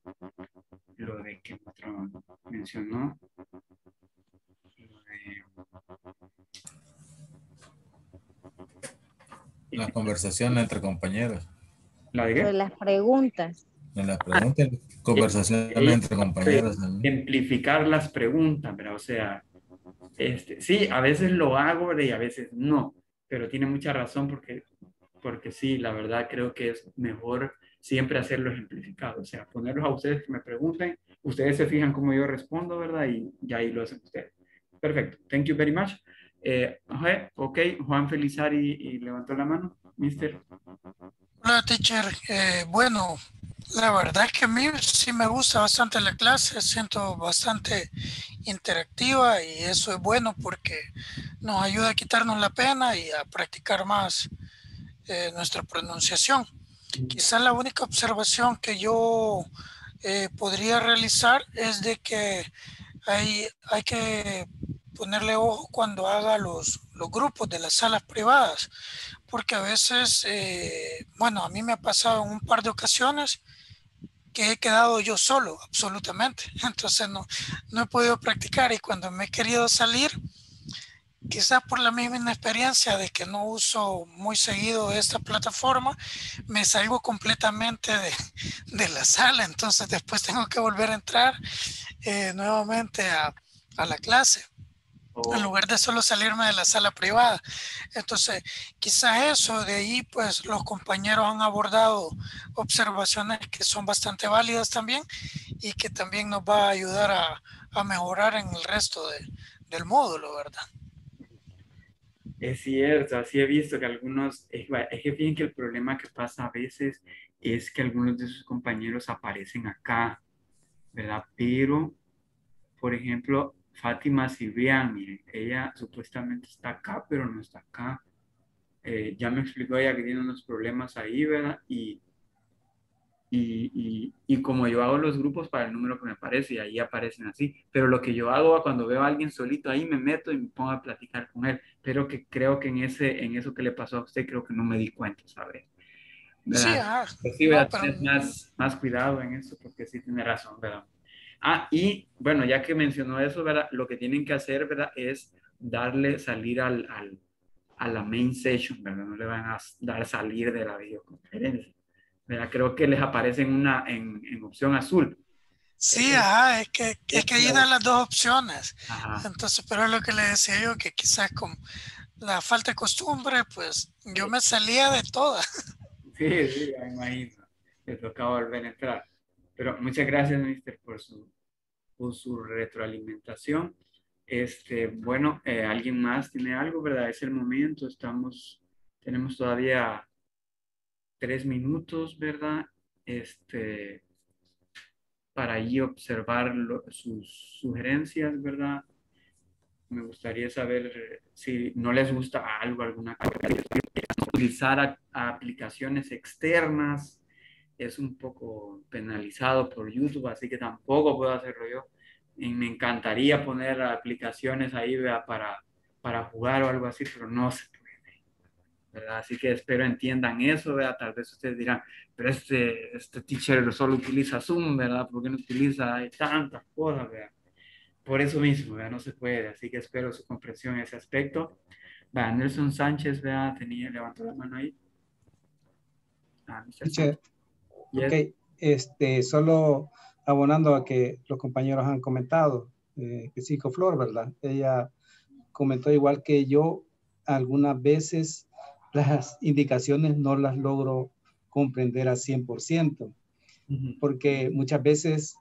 lo de que otro mencionó. Lo de, La conversación entre compañeros. ¿La de qué? De las preguntas. De las preguntas, conversaciones eh, entre compañeros. Simplificar las preguntas, pero o sea, este, sí, a veces lo hago y a veces no, pero tiene mucha razón porque, porque sí, la verdad creo que es mejor siempre hacerlo ejemplificado, o sea, ponerlos a ustedes que me pregunten, ustedes se fijan cómo yo respondo, ¿verdad? Y, y ahí lo hacen ustedes. Perfecto, thank you very much. Eh, ok, Juan Felizari y levantó la mano, mister. Hola, teacher. Eh, bueno, la verdad es que a mí sí me gusta bastante la clase, siento bastante interactiva y eso es bueno porque nos ayuda a quitarnos la pena y a practicar más eh, nuestra pronunciación. Quizás la única observación que yo eh, podría realizar es de que hay, hay que ponerle ojo cuando haga los, los grupos de las salas privadas, porque a veces, eh, bueno, a mí me ha pasado en un par de ocasiones que he quedado yo solo, absolutamente. Entonces no, no he podido practicar y cuando me he querido salir, quizás por la misma inexperiencia de que no uso muy seguido esta plataforma, me salgo completamente de, de la sala. Entonces después tengo que volver a entrar eh, nuevamente a, a la clase. Oh. En lugar de solo salirme de la sala privada. Entonces, quizás eso, de ahí pues los compañeros han abordado observaciones que son bastante válidas también y que también nos va a ayudar a, a mejorar en el resto de, del módulo, ¿verdad? Es cierto, así he visto que algunos, es, es que fíjense que el problema que pasa a veces es que algunos de sus compañeros aparecen acá, ¿verdad? Pero, por ejemplo, Fátima Cibrián, miren, ella supuestamente está acá, pero no está acá. Eh, ya me explicó ella que tiene unos problemas ahí, ¿verdad? Y, Y, y, y como yo hago los grupos para el número que me aparece y ahí aparecen así, pero lo que yo hago cuando veo a alguien solito ahí me meto y me pongo a platicar con él, pero que creo que en, ese, en eso que le pasó a usted creo que no me di cuenta, ¿sabes? Sí, ¿Verdad? ah, Pues sí, no, ¿verdad? pero Tienes más, más cuidado en eso porque sí tiene razón, ¿verdad? Ah, y bueno, ya que mencionó eso, ¿verdad? Lo que tienen que hacer, ¿verdad? Es darle salir al, al, a la main session, ¿verdad? No le van a dar salir de la videoconferencia, ¿verdad? Creo que les aparece en una, en, en opción azul. sí, ajá, es que, es que ahí Esa- dan las dos opciones. Ajá. Entonces, pero es lo que le decía yo, que quizás con la falta de costumbre, pues yo me salía de todas. Sí, sí, ya me imagino. Les tocaba volver a entrar. Pero muchas gracias, mister, por su, por su retroalimentación. Este, bueno, eh, ¿alguien más tiene algo, verdad? Es el momento, estamos, tenemos todavía tres minutos, ¿verdad? Este, para ahí observar lo- sus sugerencias, ¿verdad? Me gustaría saber eh, si no les gusta algo, alguna cosa, utilizar a- a aplicaciones externas. Es un poco penalizado por YouTube, así que tampoco puedo hacerlo yo. Y me encantaría poner aplicaciones ahí, ¿verdad? para, para jugar o algo así, pero no se puede, ¿verdad? Así que espero entiendan eso, ¿verdad? Tal vez ustedes dirán, pero este, este teacher solo utiliza Zoom, ¿verdad? ¿Por qué no utiliza hay tantas cosas, ¿verdad? Por eso mismo, ¿verdad? No se puede, así que espero su comprensión en ese aspecto. Va, Nelson Sánchez, ¿verdad? Tenía, levantó la mano ahí. Ah, mister Sánchez. Teacher, Yes. ok, este, solo abonando a que los compañeros han comentado, eh, que Psico Flor, ¿verdad? Ella comentó igual que yo, algunas veces las indicaciones no las logro comprender al cien por ciento, porque muchas veces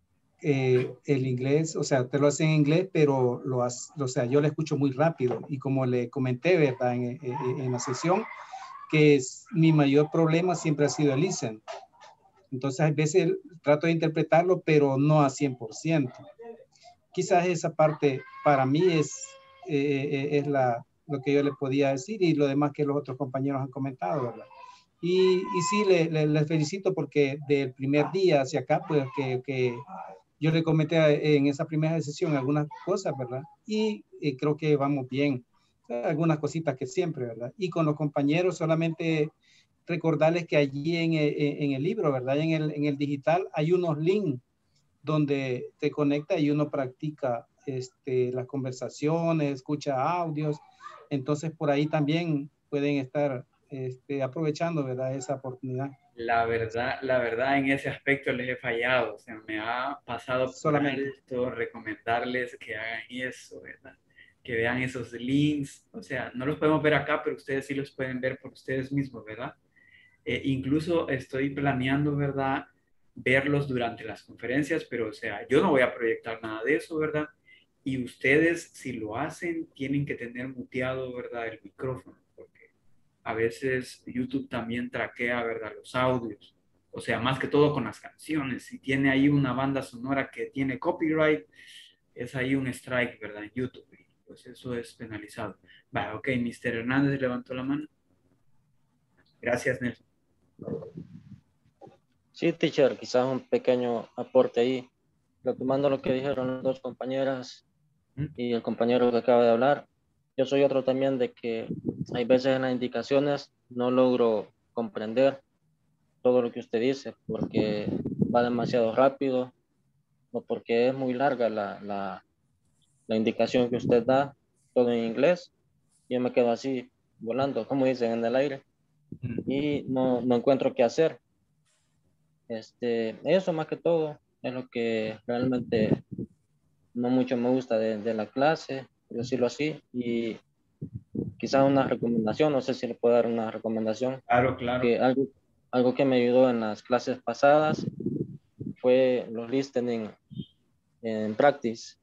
eh, el inglés, o sea, te lo hacen en inglés, pero lo hace, o sea, yo le escucho muy rápido y como le comenté, ¿verdad? En, en, en la sesión, que es, mi mayor problema siempre ha sido el listen. Entonces, a veces trato de interpretarlo, pero no a cien por ciento. Quizás esa parte para mí es, eh, es la, lo que yo le podía decir y lo demás que los otros compañeros han comentado, ¿verdad? Y, y sí, les le, le felicito porque del primer día hacia acá, pues que, que yo le comenté en esa primera sesión algunas cosas, ¿verdad? Y eh, creo que vamos bien. Algunas cositas que siempre, ¿verdad? Y con los compañeros solamente recordarles que allí en, en, en el libro, ¿verdad? En el, en el digital hay unos links donde te conecta y uno practica este, las conversaciones, escucha audios. Entonces por ahí también pueden estar este, aprovechando, ¿verdad? Esa oportunidad. La verdad, la verdad en ese aspecto les he fallado, o sea, me ha pasado por Solamente. alto recomendarles que hagan eso, ¿verdad? Que vean esos links, o sea, no los podemos ver acá, pero ustedes sí los pueden ver por ustedes mismos, ¿verdad? Eh, incluso estoy planeando, ¿verdad? Verlos durante las conferencias, pero o sea, yo no voy a proyectar nada de eso, ¿verdad? Y ustedes, si lo hacen, tienen que tener muteado, ¿verdad? El micrófono, porque a veces YouTube también traquea, ¿verdad? Los audios. O sea, más que todo con las canciones. Si tiene ahí una banda sonora que tiene copyright, es ahí un strike, ¿verdad? En YouTube. Y pues eso es penalizado. Va, ok, mister Hernández levantó la mano. Gracias, Nelson. Sí, teacher, quizás un pequeño aporte ahí, retomando lo que dijeron las dos compañeras y el compañero que acaba de hablar. Yo soy otro también de que hay veces en las indicaciones no logro comprender todo lo que usted dice porque va demasiado rápido o porque es muy larga la, la, la indicación que usted da, todo en inglés. Yo me quedo así volando, como dicen, en el aire y no, no encuentro qué hacer. Este, eso más que todo es lo que realmente no mucho me gusta de, de la clase, por decirlo así, y quizás una recomendación, no sé si le puedo dar una recomendación. Claro, claro. Que algo, algo que me ayudó en las clases pasadas fue los listening en practice.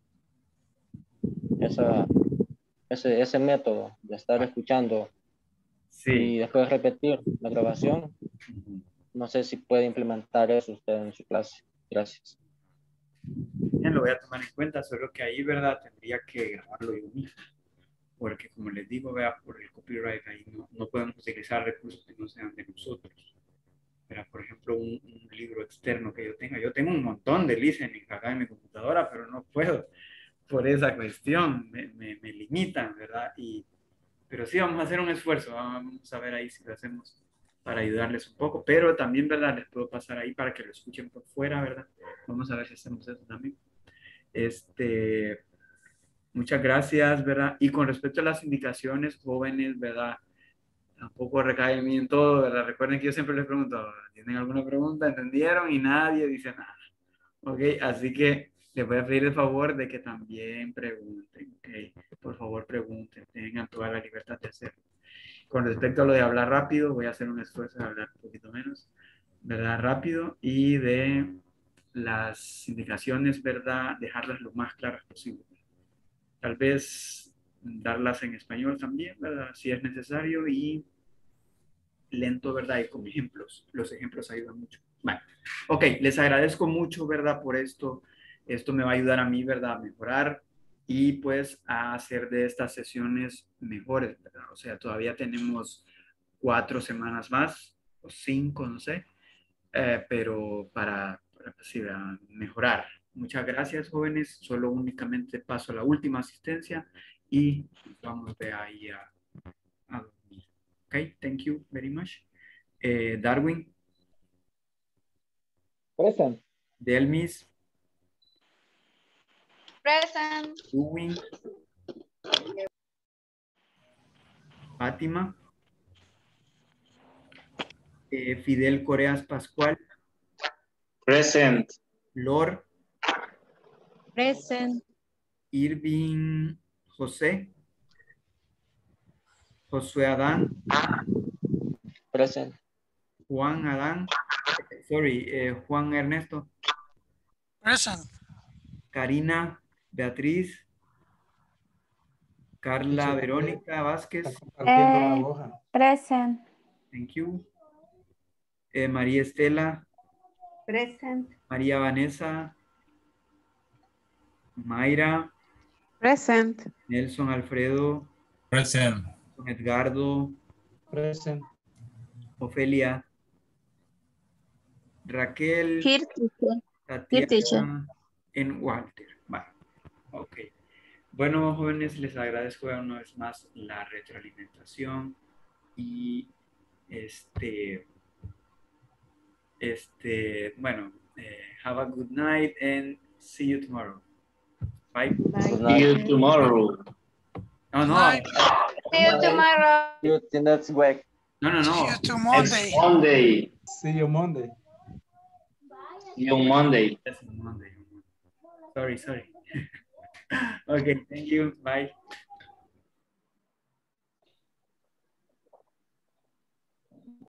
Esa, ese, ese método de estar escuchando sí. y después repetir la grabación. No sé si puede implementar eso usted en su clase. Gracias. Bien, lo voy a tomar en cuenta, solo que ahí, ¿verdad? Tendría que grabarlo yo mismo. Porque como les digo, vea, por el copyright ahí no, no podemos utilizar recursos que no sean de nosotros. Pero, por ejemplo, un, un libro externo que yo tenga. Yo tengo un montón de listening acá en mi computadora, pero no puedo por esa cuestión. Me, me, me limitan, ¿verdad? Y, pero sí, vamos a hacer un esfuerzo. Vamos a ver ahí si lo hacemos para ayudarles un poco. Pero también, ¿verdad? Les puedo pasar ahí para que lo escuchen por fuera, ¿verdad? Vamos a ver si hacemos eso también. Este, muchas gracias, ¿verdad? Y con respecto a las indicaciones, jóvenes, ¿verdad? Tampoco recae en mí en todo, ¿verdad? Recuerden que yo siempre les pregunto, ¿tienen alguna pregunta? ¿Entendieron? Y nadie dice nada. ¿Ok? Así que les voy a pedir el favor de que también pregunten, ¿ok? Por favor, pregunten, tengan toda la libertad de hacerlo. Con respecto a lo de hablar rápido, voy a hacer un esfuerzo de hablar un poquito menos, ¿verdad? Rápido, y de las indicaciones, ¿verdad? Dejarlas lo más claras posible. Tal vez darlas en español también, ¿verdad? Si es necesario, y lento, ¿verdad? Y con ejemplos. Los ejemplos ayudan mucho. Bueno, ok, les agradezco mucho, ¿verdad? Por esto. Esto me va a ayudar a mí, ¿verdad? A mejorar y pues a hacer de estas sesiones mejores, ¿verdad? O sea, todavía tenemos cuatro semanas más, o cinco, no sé, eh, pero para, para pues, sí, ¿verdad? Mejorar. Muchas gracias, jóvenes. Solo únicamente paso la última asistencia y vamos de ahí a, a dormir. Ok, thank you very much. Eh, Darwin. Present. Delmis. Present. Edwin. Fátima. Eh, Fidel Coreas Pascual. Present. Lor. Present. Irving José. Josué Adán. Present. Juan Adán. Sorry, eh, Juan Ernesto. Present. Karina Beatriz. Carla Verónica Vázquez. Eh, present. Thank you. Eh, María Estela. Present. María Vanessa. Mayra. Present. Nelson Alfredo. Present. Edgardo. Present. Ofelia. Raquel. Here, teacher. Here, teacher. Tatiana. En Walter. Vale. Ok. Bueno, jóvenes, les agradezco una vez más la retroalimentación y este, este, bueno, eh, have a good night and see you tomorrow. Bye. See you tomorrow. No, no. See you tomorrow. You think that's week. No, no, no. See you to Monday. Next Monday. See you Monday. See you Monday. Yes, Monday. Sorry, sorry. Okay, thank you. Bye.